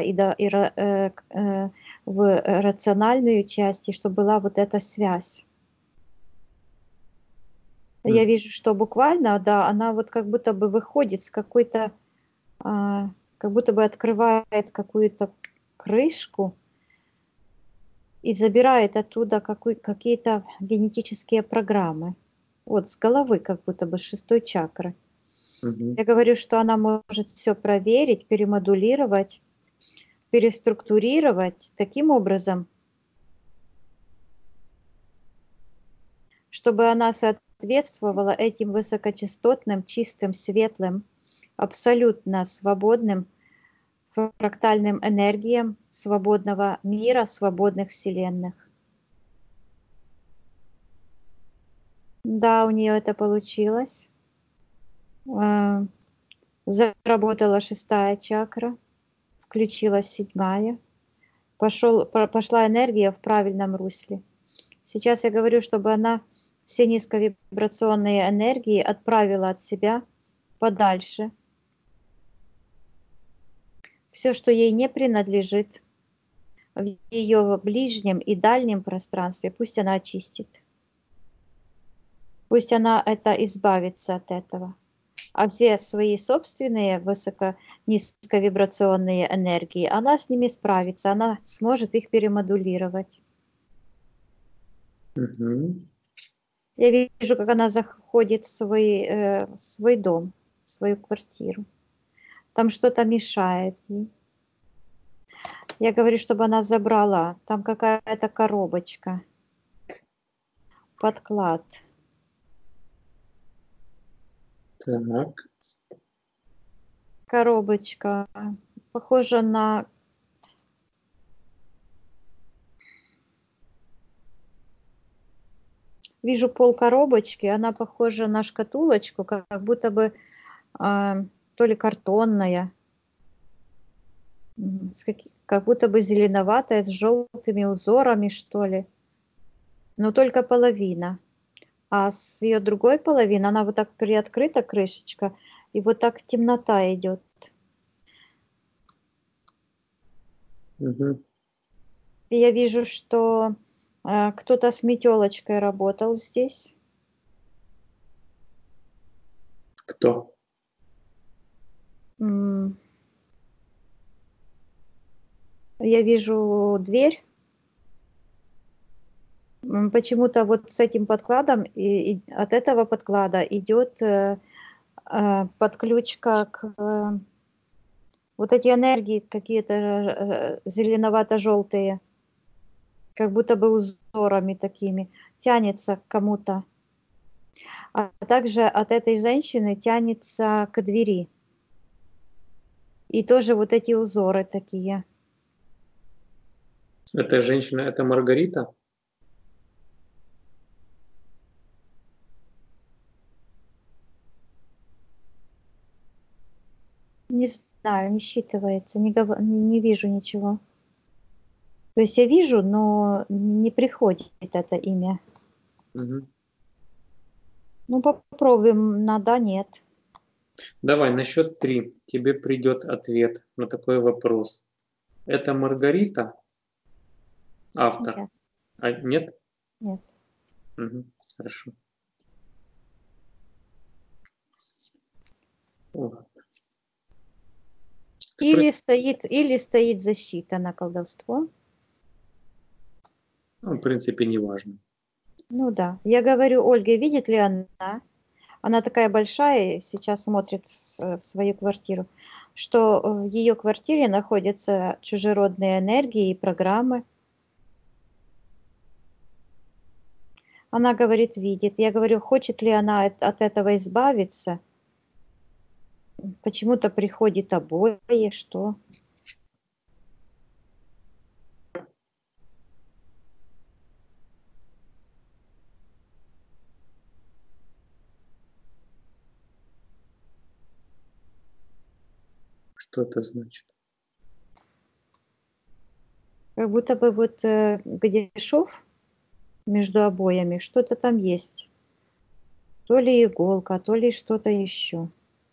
в рациональную часть, и чтобы была вот эта связь. Я вижу, что буквально, да, она вот как будто бы выходит с какой-то, как будто бы открывает какую-то крышку и забирает оттуда какие-то генетические программы. Вот с головы, как будто бы с 6-й чакры. Угу. Я говорю, что она может все проверить, перемодулировать, переструктурировать таким образом, чтобы она соответствовала этим высокочастотным, чистым, светлым, абсолютно свободным фрактальным энергиям свободного мира, свободных вселенных. Да, у нее это получилось. Заработала 6-я чакра, включилась 7-я. Пошла энергия в правильном русле. Сейчас я говорю, чтобы она все низковибрационные энергии отправила от себя подальше. Все, что ей не принадлежит в ее ближнем и дальнем пространстве, пусть она очистит. Пусть она избавится от этого. А все свои собственные низковибрационные энергии, она с ними справится, она сможет их перемодулировать. Угу. Я вижу, как она заходит в свой дом, в свою квартиру. Там что-то мешает ей. Я говорю, чтобы она забрала. Там какая-то коробочка. Подклад. Так. Коробочка. Похожа на... Вижу пол коробочки. Она похожа на шкатулочку, как будто бы то ли картонная, как будто бы зеленоватая, с желтыми узорами, что ли. Но только половина. А с ее другой половины она вот так приоткрыта, крышечка, и вот так темнота идет. Угу. И я вижу, что кто-то с метелочкой работал здесь. Кто? Я вижу дверь. Почему-то вот с этим подкладом и от этого подклада идет подключка к вот эти энергии какие-то зеленовато-желтые, как будто бы узорами такими, тянется к кому-то. А также от этой женщины тянется к двери. И тоже вот эти узоры такие. Эта женщина, это Маргарита? Не знаю, не считывается, не вижу ничего. То есть я вижу, но не приходит это имя. Угу. Ну, попробуем на да, нет. Давай, на счет 3 тебе придет ответ на такой вопрос. Это Маргарита, автор? Нет, А, нет? нет. Мгм, хорошо. О, Или спрос- стоит защита на колдовство. ну, в принципе, не важно. Ну да. Я говорю Ольге, видит ли она? Она такая большая, сейчас смотрит в свою квартиру, что в ее квартире находятся чужеродные энергии и программы. Она говорит, видит. Я говорю, хочет ли она от этого избавиться? Почему-то приходит обои, что? Что это значит? Как будто бы вот где шов между обоями, что-то там есть. То ли иголка, то ли что-то еще.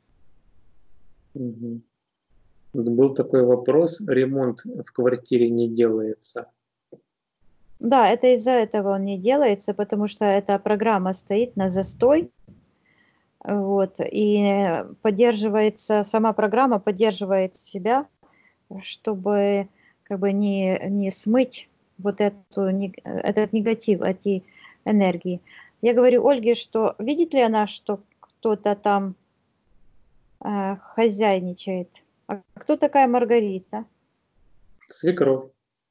Мгм. Вот был такой вопрос, ремонт в квартире не делается. Да, это из-за этого он не делается, потому что эта программа стоит на застой, вот, и поддерживается, сама программа поддерживает себя, чтобы как бы не смыть вот этот негатив, эти энергии. Я говорю Ольге, что видит ли она, что кто-то там хозяйничает. А кто такая Маргарита? Свекровь.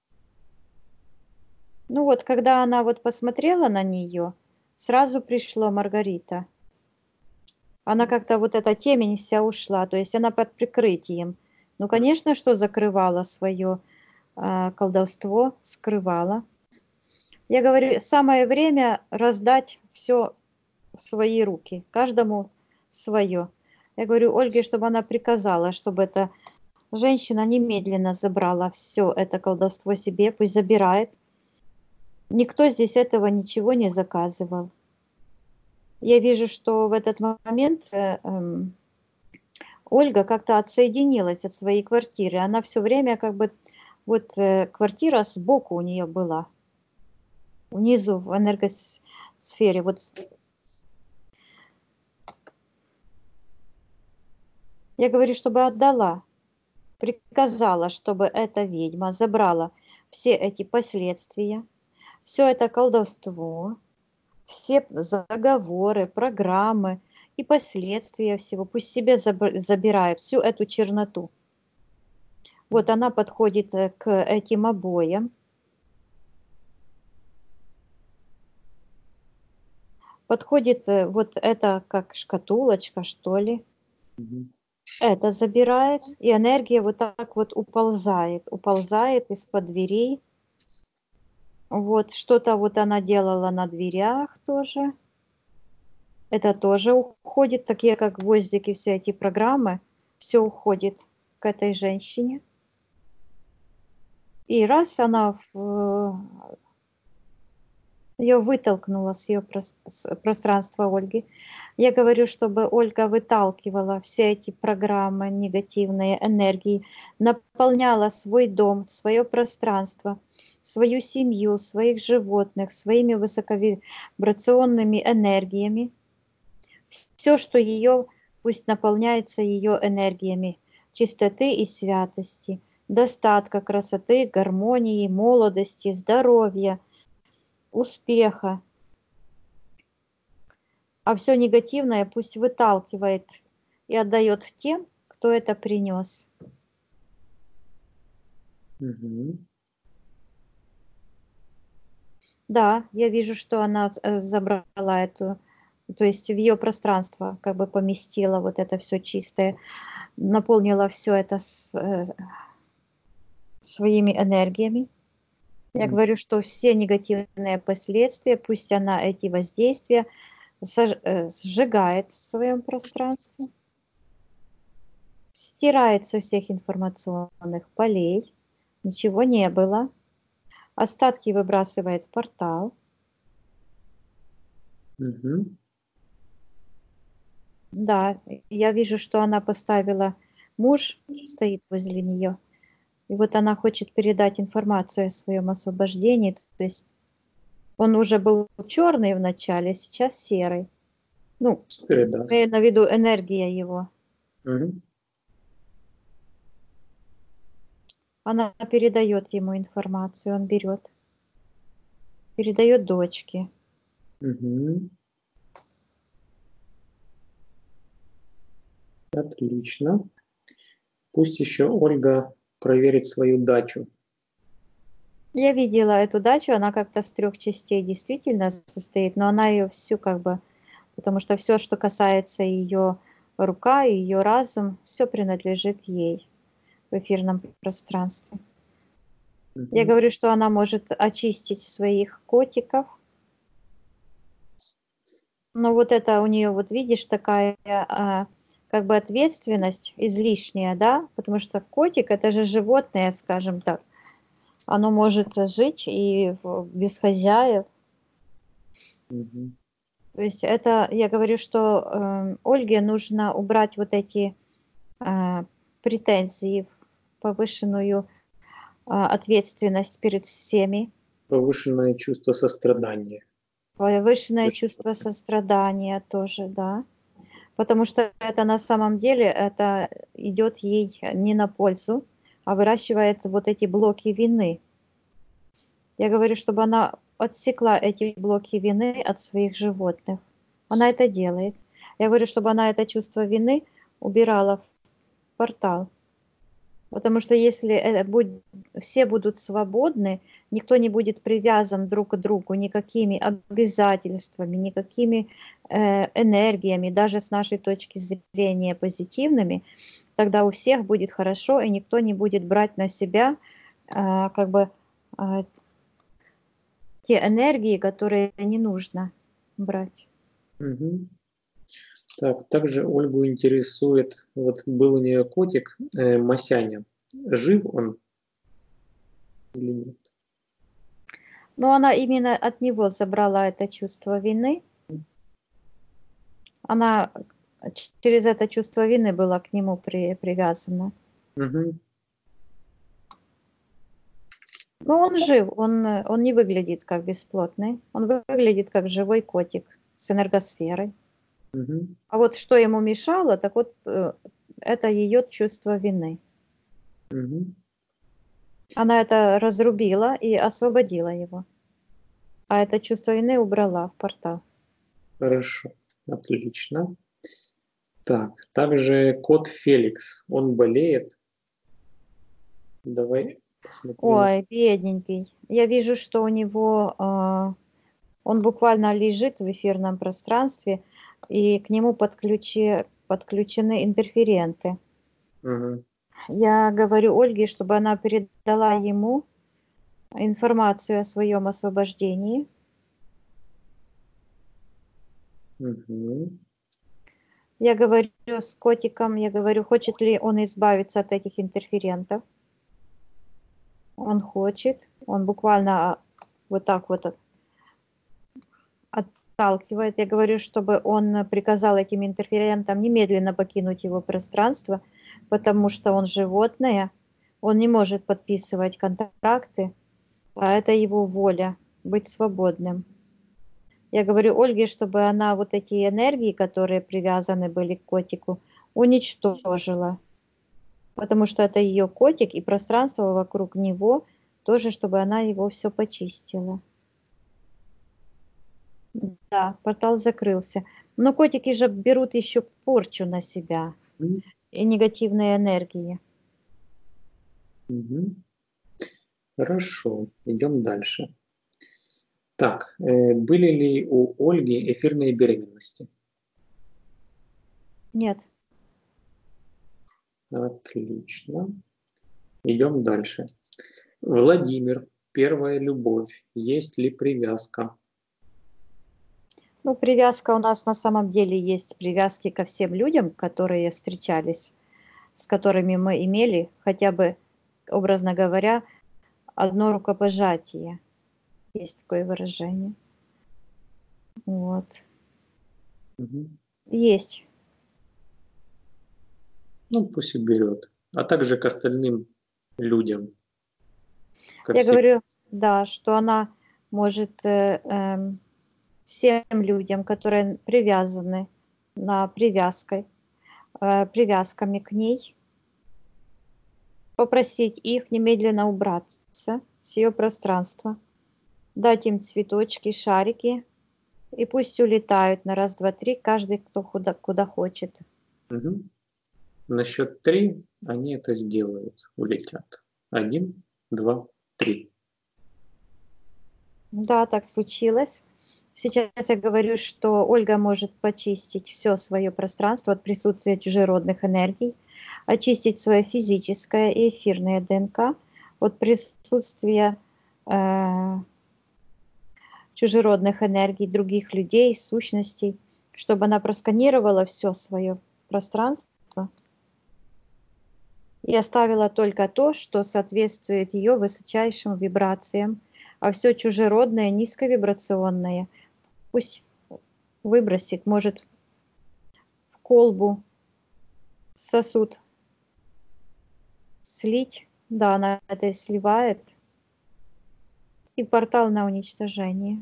Ну вот, когда она вот посмотрела на нее, сразу пришло Маргарита. Она как-то вот эта темень вся ушла, то есть она под прикрытием. Ну, конечно, что закрывала свое колдовство, скрывала. Я говорю, самое время раздать все в свои руки, каждому свое. Я говорю Ольге, чтобы она приказала, чтобы эта женщина немедленно забрала все это колдовство себе, пусть забирает. Никто здесь этого ничего не заказывал. Я вижу, что в этот момент Ольга как-то отсоединилась от своей квартиры. Она все время как бы, вот квартира сбоку у нее была, внизу в энергосфере. Вот я говорю, чтобы отдала, приказала, чтобы эта ведьма забрала все эти последствия, все это колдовство, все заговоры, программы и последствия всего. Пусть себе забирает всю эту черноту. Вот она подходит к этим обоям. Подходит вот это как шкатулочка, что ли. Мгм. Это забирает, и энергия вот так вот уползает из-под дверей. Вот что-то вот она делала на дверях тоже. Это тоже уходит, такие как гвоздики, все эти программы. Все уходит к этой женщине. И раз она ее вытолкнула с ее пространства Ольги. Я говорю, чтобы Ольга выталкивала все эти программы, негативные энергии, наполняла свой дом, свое пространство, свою семью, своих животных, своими высоковибрационными энергиями. Все, что ее, пусть наполняется ее энергиями чистоты и святости, достатка, красоты, гармонии, молодости, здоровья, успеха, а все негативное пусть выталкивает и отдает тем, кто это принес. Мгм. Да, я вижу, что она забрала эту, то есть в ее пространство как бы поместила вот это все чистое, наполнила все это своими энергиями. Я говорю, что все негативные последствия, пусть она эти воздействия сжигает в своем пространстве, стирает со всех информационных полей, ничего не было, остатки выбрасывает в портал. Мгм. Да, я вижу, что она поставила, муж стоит возле нее, и вот она хочет передать информацию о своем освобождении. То есть он уже был черный в начале, сейчас серый. Ну, Передаст. имею на виду энергия его. Мгм. Она передает ему информацию, он берет. Передает дочке. Мгм. Отлично. Пусть еще Ольга проверит свою дачу. Я видела эту дачу, она как-то с 3 частей действительно состоит, но она ее всю как бы, потому что все, что касается ее рука, ее разум, все принадлежит ей в эфирном пространстве. Я Мгм. говорю, что она может очистить своих котиков. Но вот это у нее, вот видишь, такая как бы ответственность излишняя, да, потому что котик это же животное, скажем так, оно может жить и без хозяев. Мгм. То есть это, я говорю, что Ольге нужно убрать вот эти претензии, повышенную ответственность перед всеми, Повышенное чувство сострадания. повышенное чувство сострадания тоже, да. Потому что это на самом деле это идет ей не на пользу, а выращивает вот эти блоки вины. Я говорю, чтобы она отсекла эти блоки вины от своих животных. Она это делает. Я говорю, чтобы она это чувство вины убирала в портал. Потому что если все будут свободны, никто не будет привязан друг к другу никакими обязательствами, никакими энергиями, даже с нашей точки зрения позитивными, тогда у всех будет хорошо, и никто не будет брать на себя как бы а, те энергии, которые не нужно брать. Мгм. Так, также Ольгу интересует, вот был у нее котик Масяня. Жив он или нет? Но она именно от него забрала это чувство вины. Она через это чувство вины была к нему привязана. Мгм. Но он жив, он не выглядит как бесплотный, он выглядит как живой котик с энергосферой. Мгм. А вот что ему мешало, так вот это ее чувство вины. Мгм. Она это разрубила и освободила его. А это чувство вины убрала в портал. Хорошо, отлично. Так, также кот Феликс, он болеет. Давай посмотрим. Ой, бедненький. Я вижу, что у него, он буквально лежит в эфирном пространстве, и к нему подключены интерференты. Мгм. Я говорю Ольге, чтобы она передала ему информацию о своем освобождении. Мгм. Я говорю с котиком, я говорю, хочет ли он избавиться от этих интерферентов. Он хочет, он буквально вот так вот отталкивает. Я говорю, чтобы он приказал этим интерферентам немедленно покинуть его пространство, потому что он животное, он не может подписывать контракты, а это его воля быть свободным. Я говорю Ольге, чтобы она вот эти энергии, которые привязаны были к котику, уничтожила, потому что это ее котик, и пространство вокруг него тоже, чтобы она его все почистила. Да, портал закрылся. Но котики же берут еще порчу на себя и негативные энергии. Мгм. Хорошо, идем дальше. Так, были ли у Ольги эфирные беременности? Нет, Отлично. Идем дальше. Владимир, первая любовь. Есть ли привязка? ну привязка у нас на самом деле есть привязки ко всем людям, которые встречались, с которыми мы имели хотя бы, образно говоря, одно рукопожатие. Есть такое выражение. Вот. Мгм. Есть. ну пусть уберет. А также к остальным людям. Ко Я всем. говорю, да, что она может всем людям, которые привязаны привязками к ней, попросить их немедленно убраться с ее пространства, дать им цветочки, шарики, и пусть улетают на раз, два, три, каждый кто куда хочет. Угу. На счет 3 они это сделают, улетят. 1, 2, 3. Да, так случилось. Сейчас я говорю, что Ольга может почистить все свое пространство от присутствия чужеродных энергий, очистить свое физическое и эфирное ДНК от присутствия чужеродных энергий, других людей, сущностей, чтобы она просканировала все свое пространство и оставила только то, что соответствует ее высочайшим вибрациям, а все чужеродное, низковибрационное пусть выбросит, может в колбу, в сосуд слить, да, она это сливает, и портал на уничтожение.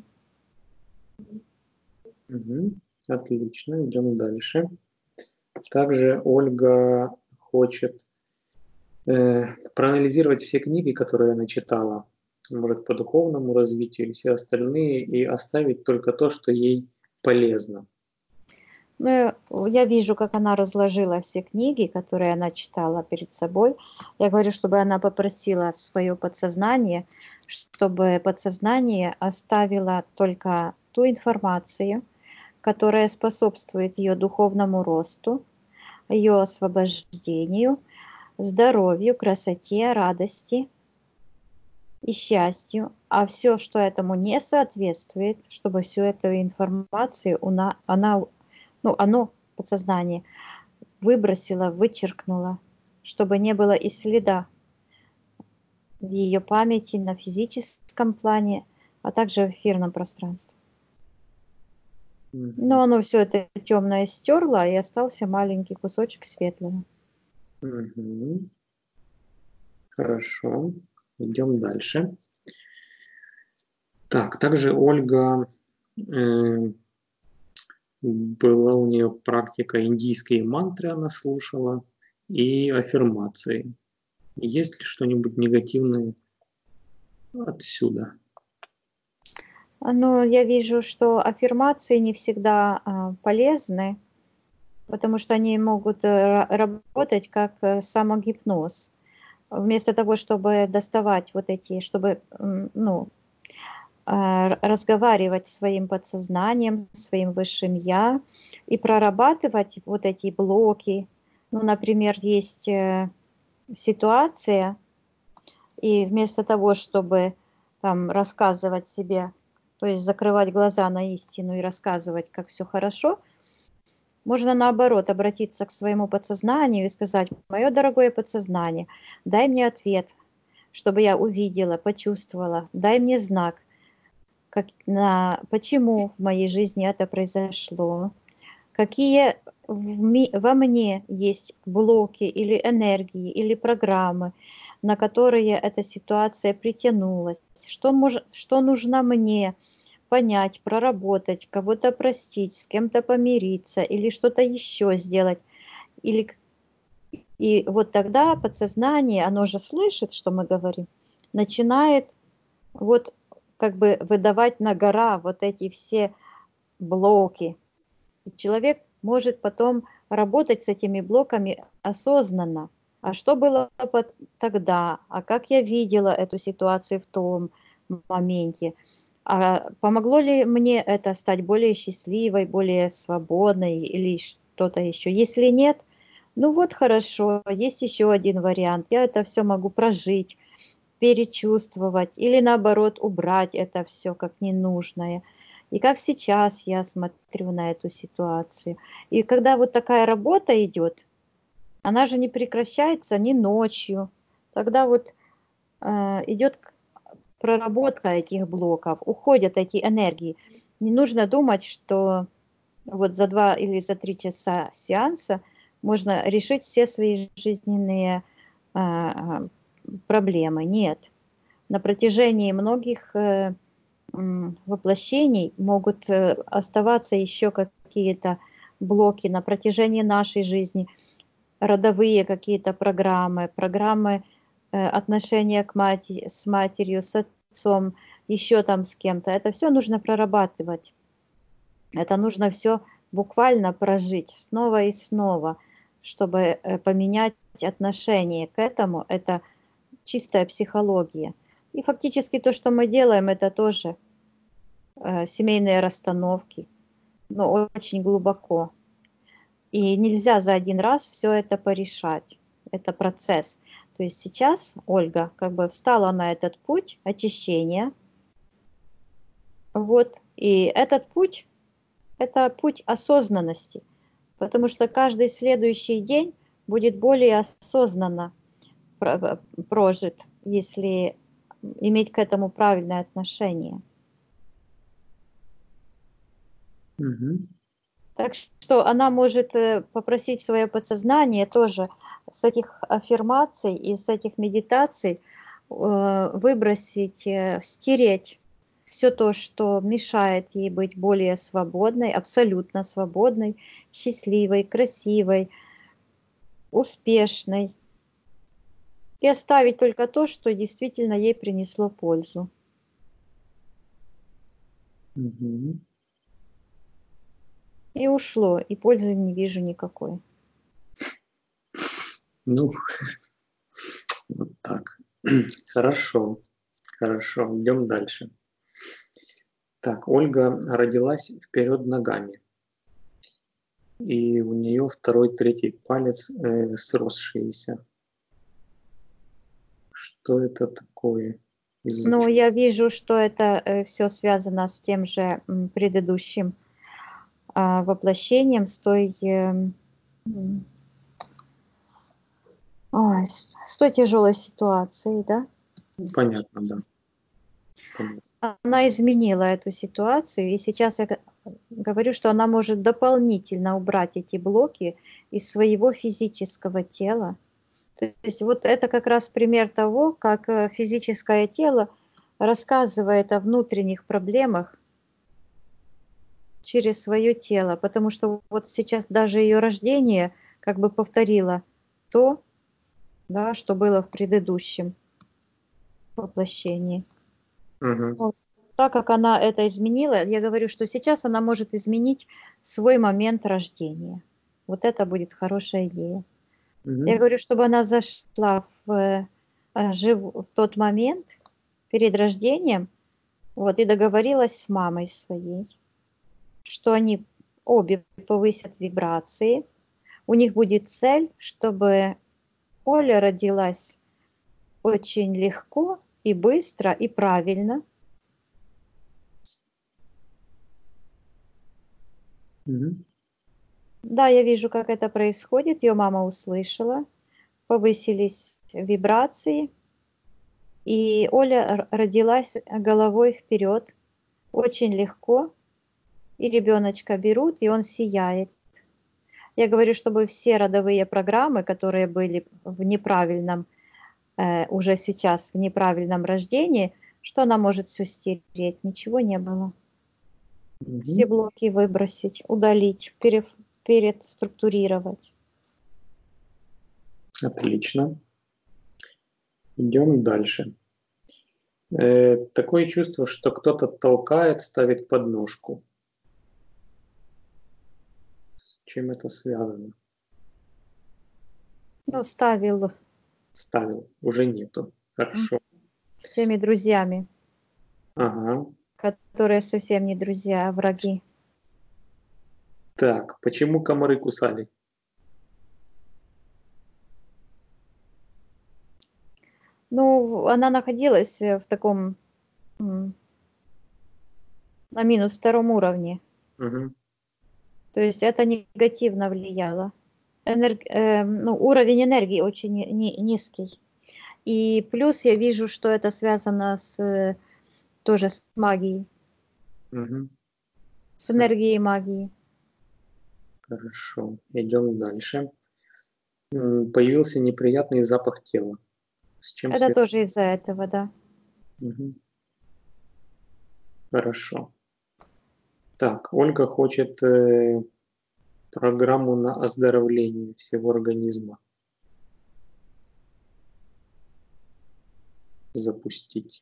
Угу. Отлично, идем дальше. Также Ольга хочет проанализировать все книги, которые она читала, может, по духовному развитию, и все остальные, и оставить только то, что ей полезно. Ну, я вижу, как она разложила все книги, которые она читала перед собой. Я говорю, чтобы она попросила свое подсознание, чтобы подсознание оставило только ту информацию, которая способствует ее духовному росту, ее освобождению, здоровью, красоте, радости и счастью. А все, что этому не соответствует, чтобы всю эту информацию оно, подсознание, выбросило, вычеркнуло, чтобы не было и следа в ее памяти на физическом плане, а также в эфирном пространстве. Но оно все это темное стерло, и остался маленький кусочек светлого. Угу. Хорошо, идем дальше. Так, также Ольга, была у нее практика индийские мантры, она слушала, и аффирмации. Есть ли что-нибудь негативное отсюда? Но я вижу, что аффирмации не всегда полезны, потому что они могут работать как самогипноз. Вместо того, чтобы доставать вот эти, чтобы разговаривать своим подсознанием, своим высшим я и прорабатывать вот эти блоки. Ну, например, есть ситуация, и вместо того, чтобы там рассказывать себе, то есть закрывать глаза на истину и рассказывать, как все хорошо, можно наоборот обратиться к своему подсознанию и сказать: мое дорогое подсознание, дай мне ответ, чтобы я увидела, почувствовала, дай мне знак, почему в моей жизни это произошло, какие во мне есть блоки или энергии, или программы, на которые эта ситуация притянулась, что нужно мне понять, проработать, кого-то простить, с кем-то помириться или что-то еще сделать. И вот тогда подсознание, оно же слышит, что мы говорим, начинает вот как бы выдавать на гора вот эти все блоки. И человек может потом работать с этими блоками осознанно. А что было тогда? А как я видела эту ситуацию в том моменте? А помогло ли мне это стать более счастливой, более свободной или что-то еще? Если нет, ну вот хорошо, есть еще один вариант. Я это все могу прожить, перечувствовать или наоборот убрать это все как ненужное. И как сейчас я смотрю на эту ситуацию. И когда вот такая работа идет, она же не прекращается ни ночью. Тогда вот идет проработка этих блоков, уходят эти энергии. Не нужно думать, что вот за 2 или за 3 часа сеанса можно решить все свои жизненные а, проблемы. Нет. На протяжении многих воплощений могут оставаться еще какие-то блоки на протяжении нашей жизни, родовые какие-то программы, отношения с матерью, с отцом, еще там с кем-то. Это все нужно прорабатывать. Это нужно все буквально прожить снова и снова, чтобы поменять отношение к этому. Это чистая психология. И фактически то, что мы делаем, это тоже семейные расстановки, но очень глубоко. И нельзя за один раз все это порешать. Это процесс. То есть сейчас Ольга как бы встала на этот путь очищения. Вот. И этот путь – это путь осознанности, потому что каждый следующий день будет более осознанно прожит, если иметь к этому правильное отношение. Угу. Так что она может попросить свое подсознание тоже с этих аффирмаций и с этих медитаций выбросить, стереть все то, что мешает ей быть более свободной, абсолютно свободной, счастливой, красивой, успешной. И оставить только то, что действительно ей принесло пользу. Угу. И ушло, и пользы не вижу никакой. Ну, вот так. Хорошо. Хорошо. Идем дальше. Так, Ольга родилась вперед ногами. И у нее второй, третий палец сросшиеся. Что это такое? Ну, я вижу, что это все связано с тем же предыдущим воплощением, с той тяжелой ситуацией, да? Понятно, да. Понятно. Она изменила эту ситуацию, и сейчас я говорю, что она может дополнительно убрать эти блоки из своего физического тела. То есть вот это как раз пример того, как физическое тело рассказывает о внутренних проблемах через свое тело, потому что вот сейчас даже ее рождение как бы повторило то, да, что было в предыдущем воплощении. Угу. Вот. Так как она это изменила, я говорю, что сейчас она может изменить свой момент рождения. Вот это будет хорошая идея. Угу. Я говорю, чтобы она зашла в тот момент перед рождением, вот, и договорилась с мамой своей, что они обе повысят вибрации. У них будет цель, чтобы Оля родилась очень легко и быстро и правильно. Угу. Да, я вижу, как это происходит. Ее мама услышала, повысились вибрации, и Оля родилась головой вперед, очень легко, и ребеночка берут, и он сияет. Я говорю, чтобы все родовые программы, которые были в неправильном, уже сейчас в неправильном рождении, что она может все стереть, ничего не было. Угу. Все блоки выбросить, удалить, переструктурировать. Отлично. Идем дальше. Такое чувство, что кто-то толкает, ставит подножку. С чем это связано? Ну, ставил Ставил. Уже нету. Хорошо. с теми друзьями, Ага. которые совсем не друзья, а враги. Так, почему комары кусали? Ну, она находилась в таком на -2 уровне. Угу. То есть это негативно влияло. Уровень энергии очень низкий. И плюс я вижу, что это связано тоже с магией, Угу. с энергией магии. Хорошо. Идем дальше. Появился неприятный запах тела. С чем Это связано? тоже из-за этого, да. Мгм. Хорошо. Так, Ольга хочет программу на оздоровление всего организма запустить.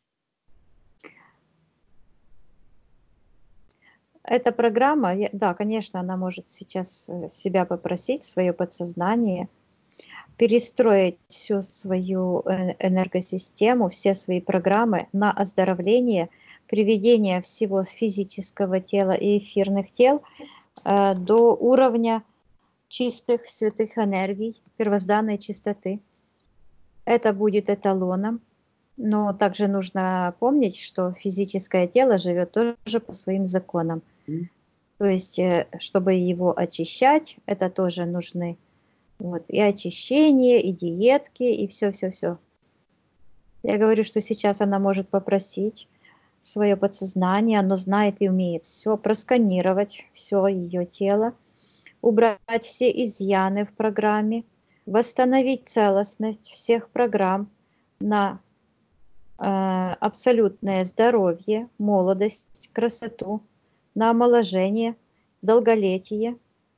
Эта программа, да, конечно, она может сейчас себя попросить, свое подсознание, перестроить всю свою энергосистему, все свои программы на оздоровление, приведение всего физического тела и эфирных тел до уровня чистых святых энергий, первозданной чистоты. Это будет эталоном, но также нужно помнить, что физическое тело живет тоже по своим законам. То есть, чтобы его очищать, это тоже нужны вот, и очищение, и диетки, и все-все-все. Я говорю, что сейчас она может попросить свое подсознание, оно знает и умеет все просканировать, все ее тело, убрать все изъяны в программе, восстановить целостность всех программ на абсолютное здоровье, молодость, красоту, на омоложение, долголетие,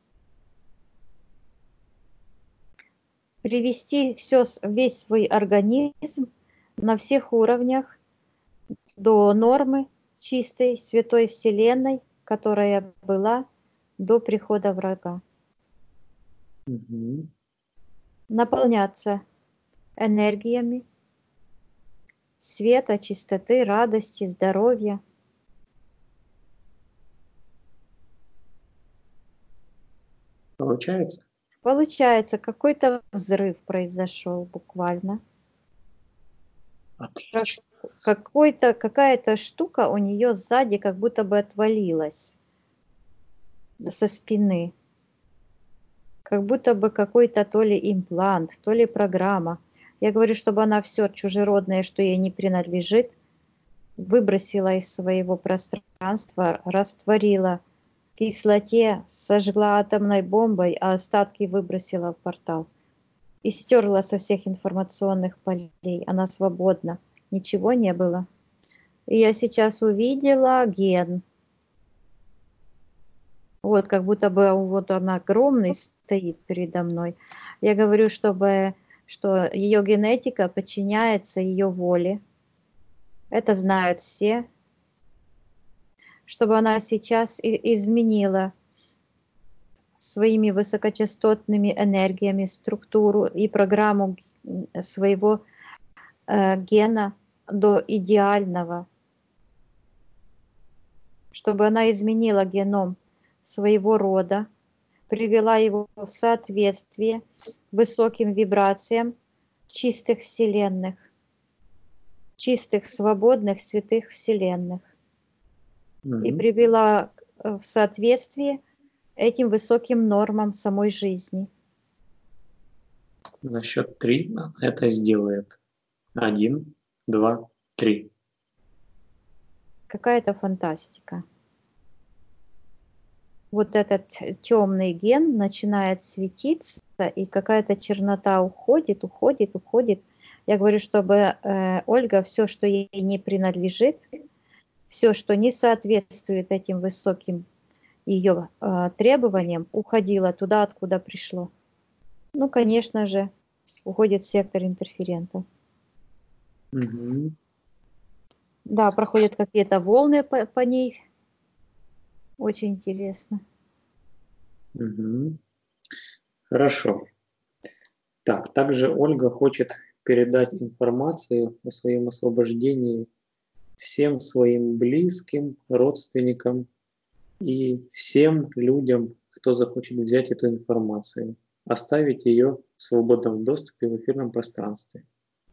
привести весь свой организм на всех уровнях до нормы чистой святой вселенной, которая была до прихода врага. Мгм. Наполняться энергиями света, чистоты, радости, здоровья. Получается? Получается, какой-то взрыв произошел буквально. Отлично. Какая-то штука у нее сзади как будто бы отвалилась со спины. Как будто бы какой-то то ли имплант, то ли программа. Я говорю, чтобы она все чужеродное, что ей не принадлежит, выбросила из своего пространства, растворила в кислоте, сожгла атомной бомбой, а остатки выбросила в портал. И стерла со всех информационных полей. Она свободна. Ничего не было. И я сейчас увидела ген. Вот, как будто бы вот он огромный стоит передо мной. Я говорю, что ее генетика подчиняется ее воле. Это знают все. Чтобы она сейчас изменила своими высокочастотными энергиями структуру и программу своего гена до идеального. Чтобы она изменила геном своего рода, привела его в соответствие высоким вибрациям чистых вселенных, чистых, свободных, святых вселенных. И привела в соответствие этим высоким нормам самой жизни. На счет 3 это сделает. 1, 2, 3. Какая-то фантастика. Вот этот темный ген начинает светиться, и какая-то чернота уходит. Я говорю, чтобы Ольга все, что ей не принадлежит, все, что не соответствует этим высоким ее требованиям, уходило туда, откуда пришло. Ну, конечно же, уходит в сектор интерферентов. Угу. Да, проходят какие-то волны по ней. Очень интересно. Угу. Хорошо. Так, также Ольга хочет передать информацию о своем освобождении всем своим близким, родственникам и всем людям, кто захочет взять эту информацию, оставить ее в свободном доступе в эфирном пространстве.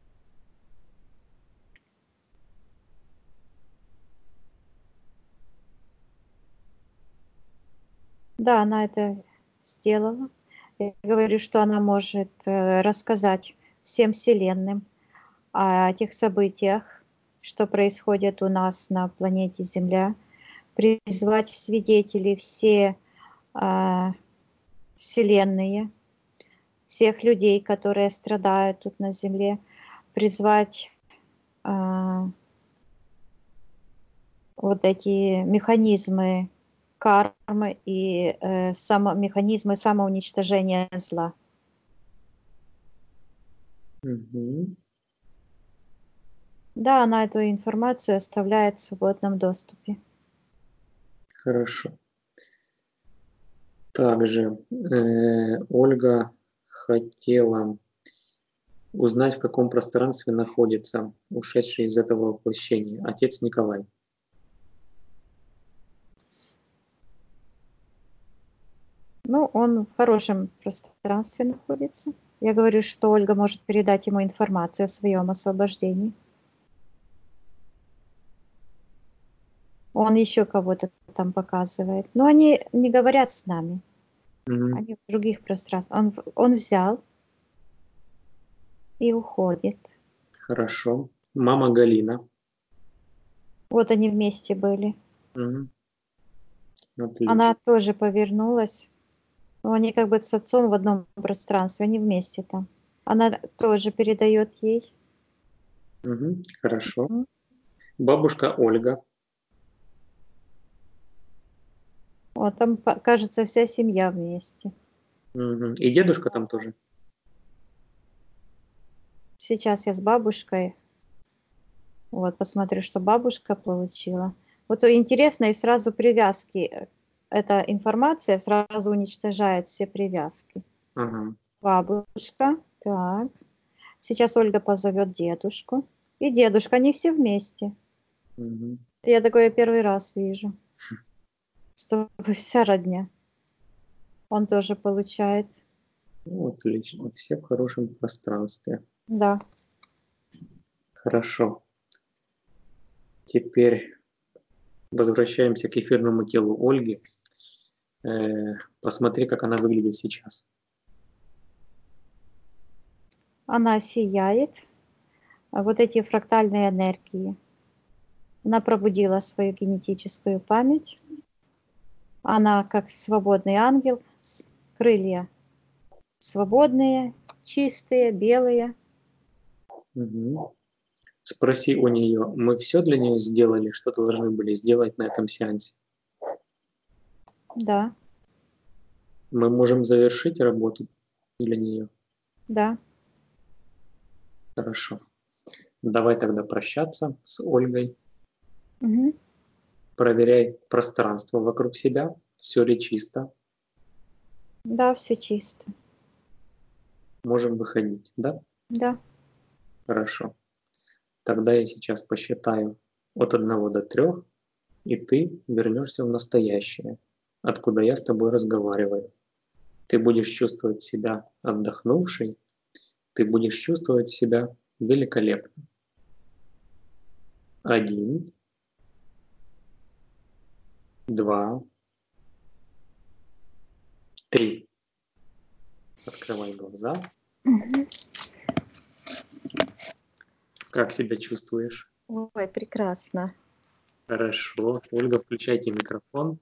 Да, она это сделала. Я говорю, что она может рассказать всем вселенным о тех событиях, что происходит у нас на планете Земля, призвать в свидетели все вселенные, всех людей, которые страдают тут на земле, призвать вот эти механизмы кармы и механизмы самоуничтожения зла. Мгм. Да, она эту информацию оставляет в свободном доступе. Хорошо. Также Ольга хотела узнать, в каком пространстве находится ушедший из этого воплощения отец Николай. Ну, он в хорошем пространстве находится. Я говорю, что Ольга может передать ему информацию о своем освобождении. Он еще кого-то там показывает. Но они не говорят с нами. Мгм. Они в других пространствах. Он взял и уходит. Хорошо. Мама Галина. Вот они вместе были. Мгм. Отлично. Она тоже повернулась. Но они как бы с отцом в одном пространстве. Они вместе там. Она тоже передает ей. Мгм. Хорошо. Мгм. Бабушка Ольга. Вот там, кажется, вся семья вместе. Мгм. И дедушка там тоже. Сейчас я с бабушкой. Вот, посмотрю, что бабушка получила. Вот интересно, и сразу привязки. Эта информация сразу уничтожает все привязки. Ага. Бабушка, так. Сейчас Ольга позовет дедушку. И дедушка, они все вместе. Мгм. Я такое первый раз вижу. Что вся родня. Он тоже получает. Ну, отлично. Все в хорошем пространстве. Да. Хорошо. Теперь возвращаемся к эфирному телу Ольги. Посмотри, как она выглядит сейчас. Она сияет. Вот эти фрактальные энергии. Она пробудила свою генетическую память. Она как свободный ангел, крылья свободные, чистые, белые. Мгм. Спроси у нее, мы все для нее сделали, что должны были сделать на этом сеансе? Да, Мы можем завершить работу для нее? да. Хорошо. Давай тогда прощаться с Ольгой. Мгм. Проверяй пространство вокруг себя, все ли чисто. Да, все чисто. Можем выходить, да? Да. Хорошо. Тогда я сейчас посчитаю от 1 до 3, и ты вернешься в настоящее, откуда я с тобой разговариваю. Ты будешь чувствовать себя отдохнувшей, ты будешь чувствовать себя великолепно. 1, 2, 3. Открывай глаза. Мгм. Как себя чувствуешь? Ой, прекрасно. Хорошо. Ольга, включайте микрофон.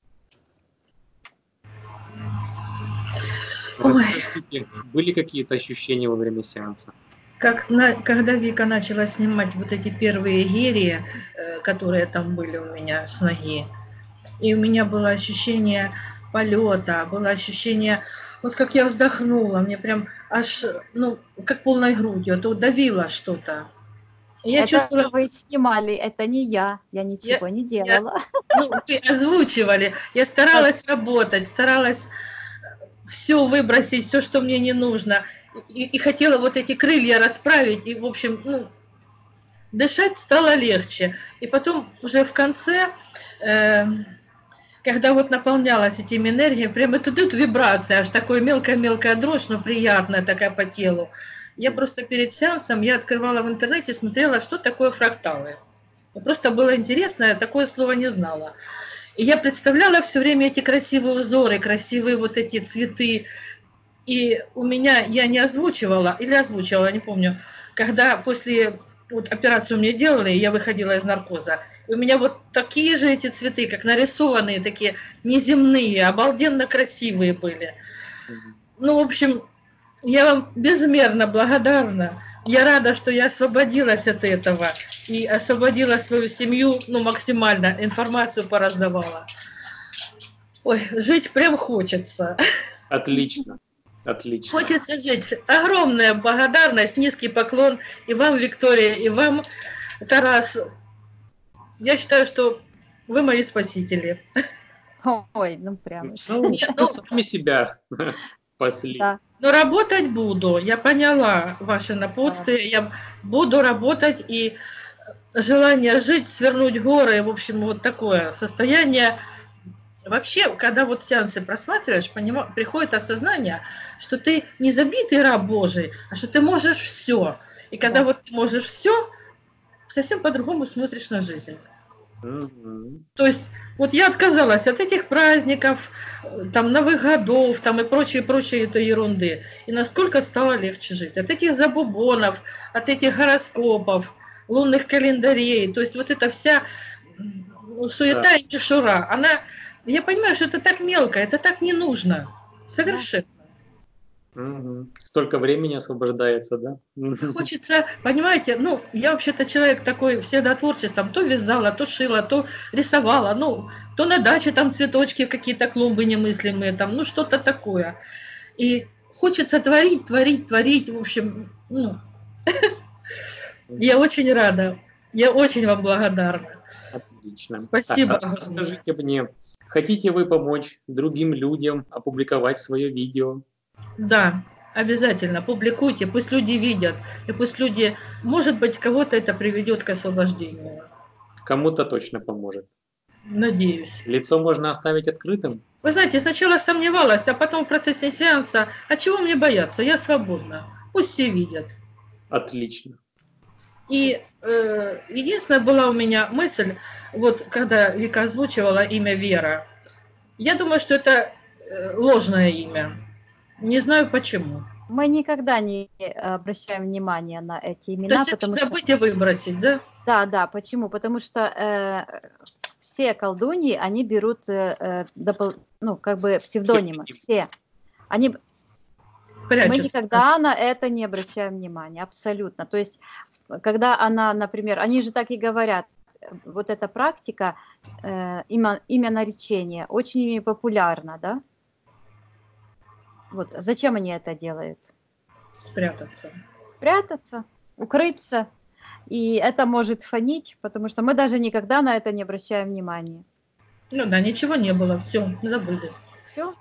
Ой. Расскажите, были какие-то ощущения во время сеанса? Когда Вика начала снимать вот эти первые гирии, которые там были у меня с ноги, и у меня было ощущение полета, было ощущение, вот как я вздохнула, мне прям аж, ну, как полной грудью, а то давило что-то. И я Это чувствовала, вы снимали, это не я. Я я, ничего не я, делала. ну, вы озвучивали, я старалась работать, старалась все выбросить, все, что мне не нужно, и хотела вот эти крылья расправить, и, в общем, ну, дышать стало легче. И потом уже в конце, когда вот наполнялась этими энергиями, прямо тут вибрация, аж такое мелкая-мелкая дрожь, но приятная такая по телу. Я просто перед сеансом, я открывала в интернете, смотрела, что такое фракталы. Мне просто было интересно, я такое слово не знала. И я представляла все время эти красивые узоры, красивые вот эти цветы. И у меня, я не озвучивала, или озвучивала, не помню, когда после вот операцию мне делали, я выходила из наркоза, и у меня вот такие же эти цветы, как нарисованные, такие неземные, обалденно красивые были. Мгм. Ну, в общем, Я вам безмерно благодарна. Я рада, что я освободилась от этого и освободила свою семью, ну, максимально информацию пораздавала. Ой, жить прям хочется. Отлично. Отлично. Хочется жить. Огромная благодарность, низкий поклон и вам, Виктория, и вам, Тарас. Я считаю, что вы мои спасители. Ой, ну прям. Ну, Нет, вы ну, сами себя спасли. Да. но работать буду. Я поняла ваше напутствие. Я буду работать, и желание жить, свернуть горы, в общем, вот такое состояние. Вообще, когда вот сеансы просматриваешь, приходит осознание, что ты не забитый раб Божий, а что ты можешь все. И когда вот ты можешь все, совсем по-другому смотришь на жизнь. Мгм. То есть вот я отказалась от этих праздников, там, Новых годов, там и прочей этой ерунды. И насколько стало легче жить. От этих забубонов, от этих гороскопов, лунных календарей. То есть вот эта вся суета и мишура, она... Я понимаю, что это так мелко, это так не нужно. Совершенно. Мгм. Столько времени освобождается, да? Хочется, понимаете, ну, я вообще-то человек такой, всегда творчеством, то вязала, то шила, то рисовала, ну, то на даче там цветочки, какие-то клумбы немыслимые, там, ну, что-то такое. И хочется творить, в общем, ну, я очень рада, я очень вам благодарна. Отлично. Спасибо Так, а огромное. скажите мне, хотите вы помочь другим людям опубликовать свое видео? Да, обязательно публикуйте, пусть люди видят, и пусть люди, может быть, кого-то это приведет к освобождению. Кому-то точно поможет. Надеюсь. Лицо можно оставить открытым? Вы знаете, сначала сомневалась, а потом в процессе сеанса, а чего мне бояться, я свободна, пусть все видят. Отлично. И единственная была у меня мысль, вот когда Вика озвучивала имя Вера, я думаю, что это ложное имя, не знаю почему. Мы никогда не обращаем внимания на эти То имена, есть это потому что... забыть и выбросить, да? Да, почему? Потому что все колдуньи, они берут, ну, как бы псевдонимы, все. Они... Мы Прячутся. никогда на это не обращаем внимания, абсолютно. То есть, когда она, например, они же так и говорят, вот эта практика, имя наречения, очень популярна, да? Вот, зачем они это делают? Спрятаться. Прятаться, укрыться. И это может фонить, потому что мы даже никогда на это не обращаем внимания. Ну да, ничего не было, все, забыли. Все.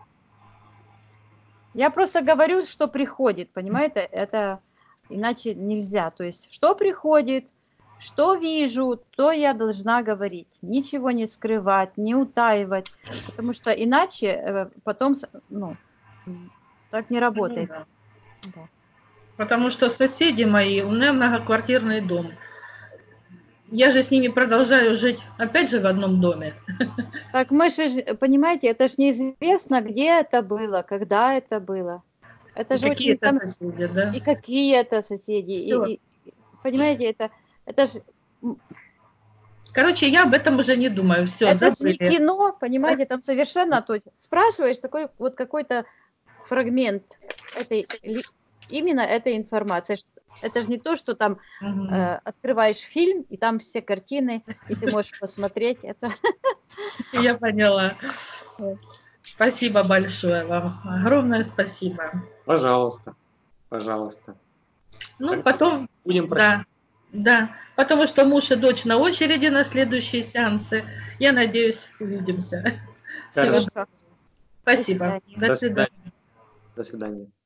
Я просто говорю, что приходит, понимаете? Это иначе нельзя. То есть, что приходит, что вижу, то я должна говорить. Ничего не скрывать, не утаивать, потому что иначе потом, ну, так не работает. Ну, да. Да. Потому что соседи мои, у меня многоквартирный дом. Я же с ними продолжаю жить, опять же, в одном доме. Так мы же, понимаете, это же неизвестно, где это было, когда это было. Это И же какие очень это соседи, да? И какие это соседи. Всё. Понимаете, это же... Короче, я об этом уже не думаю. Все, Это же не забыли. кино, понимаете, там совершенно... То есть спрашиваешь такой вот какой-то фрагмент именно этой информации. Это же не то, что там открываешь фильм, и там все картины, и ты можешь посмотреть это. Я поняла. Спасибо большое вам. Огромное спасибо. Пожалуйста. Пожалуйста. Ну, Так, потом... будем прощаться. Да, потому что муж и дочь на очереди на следующие сеансы. Я надеюсь, увидимся. Хорошо. Всего. Спасибо. До свидания. До свидания.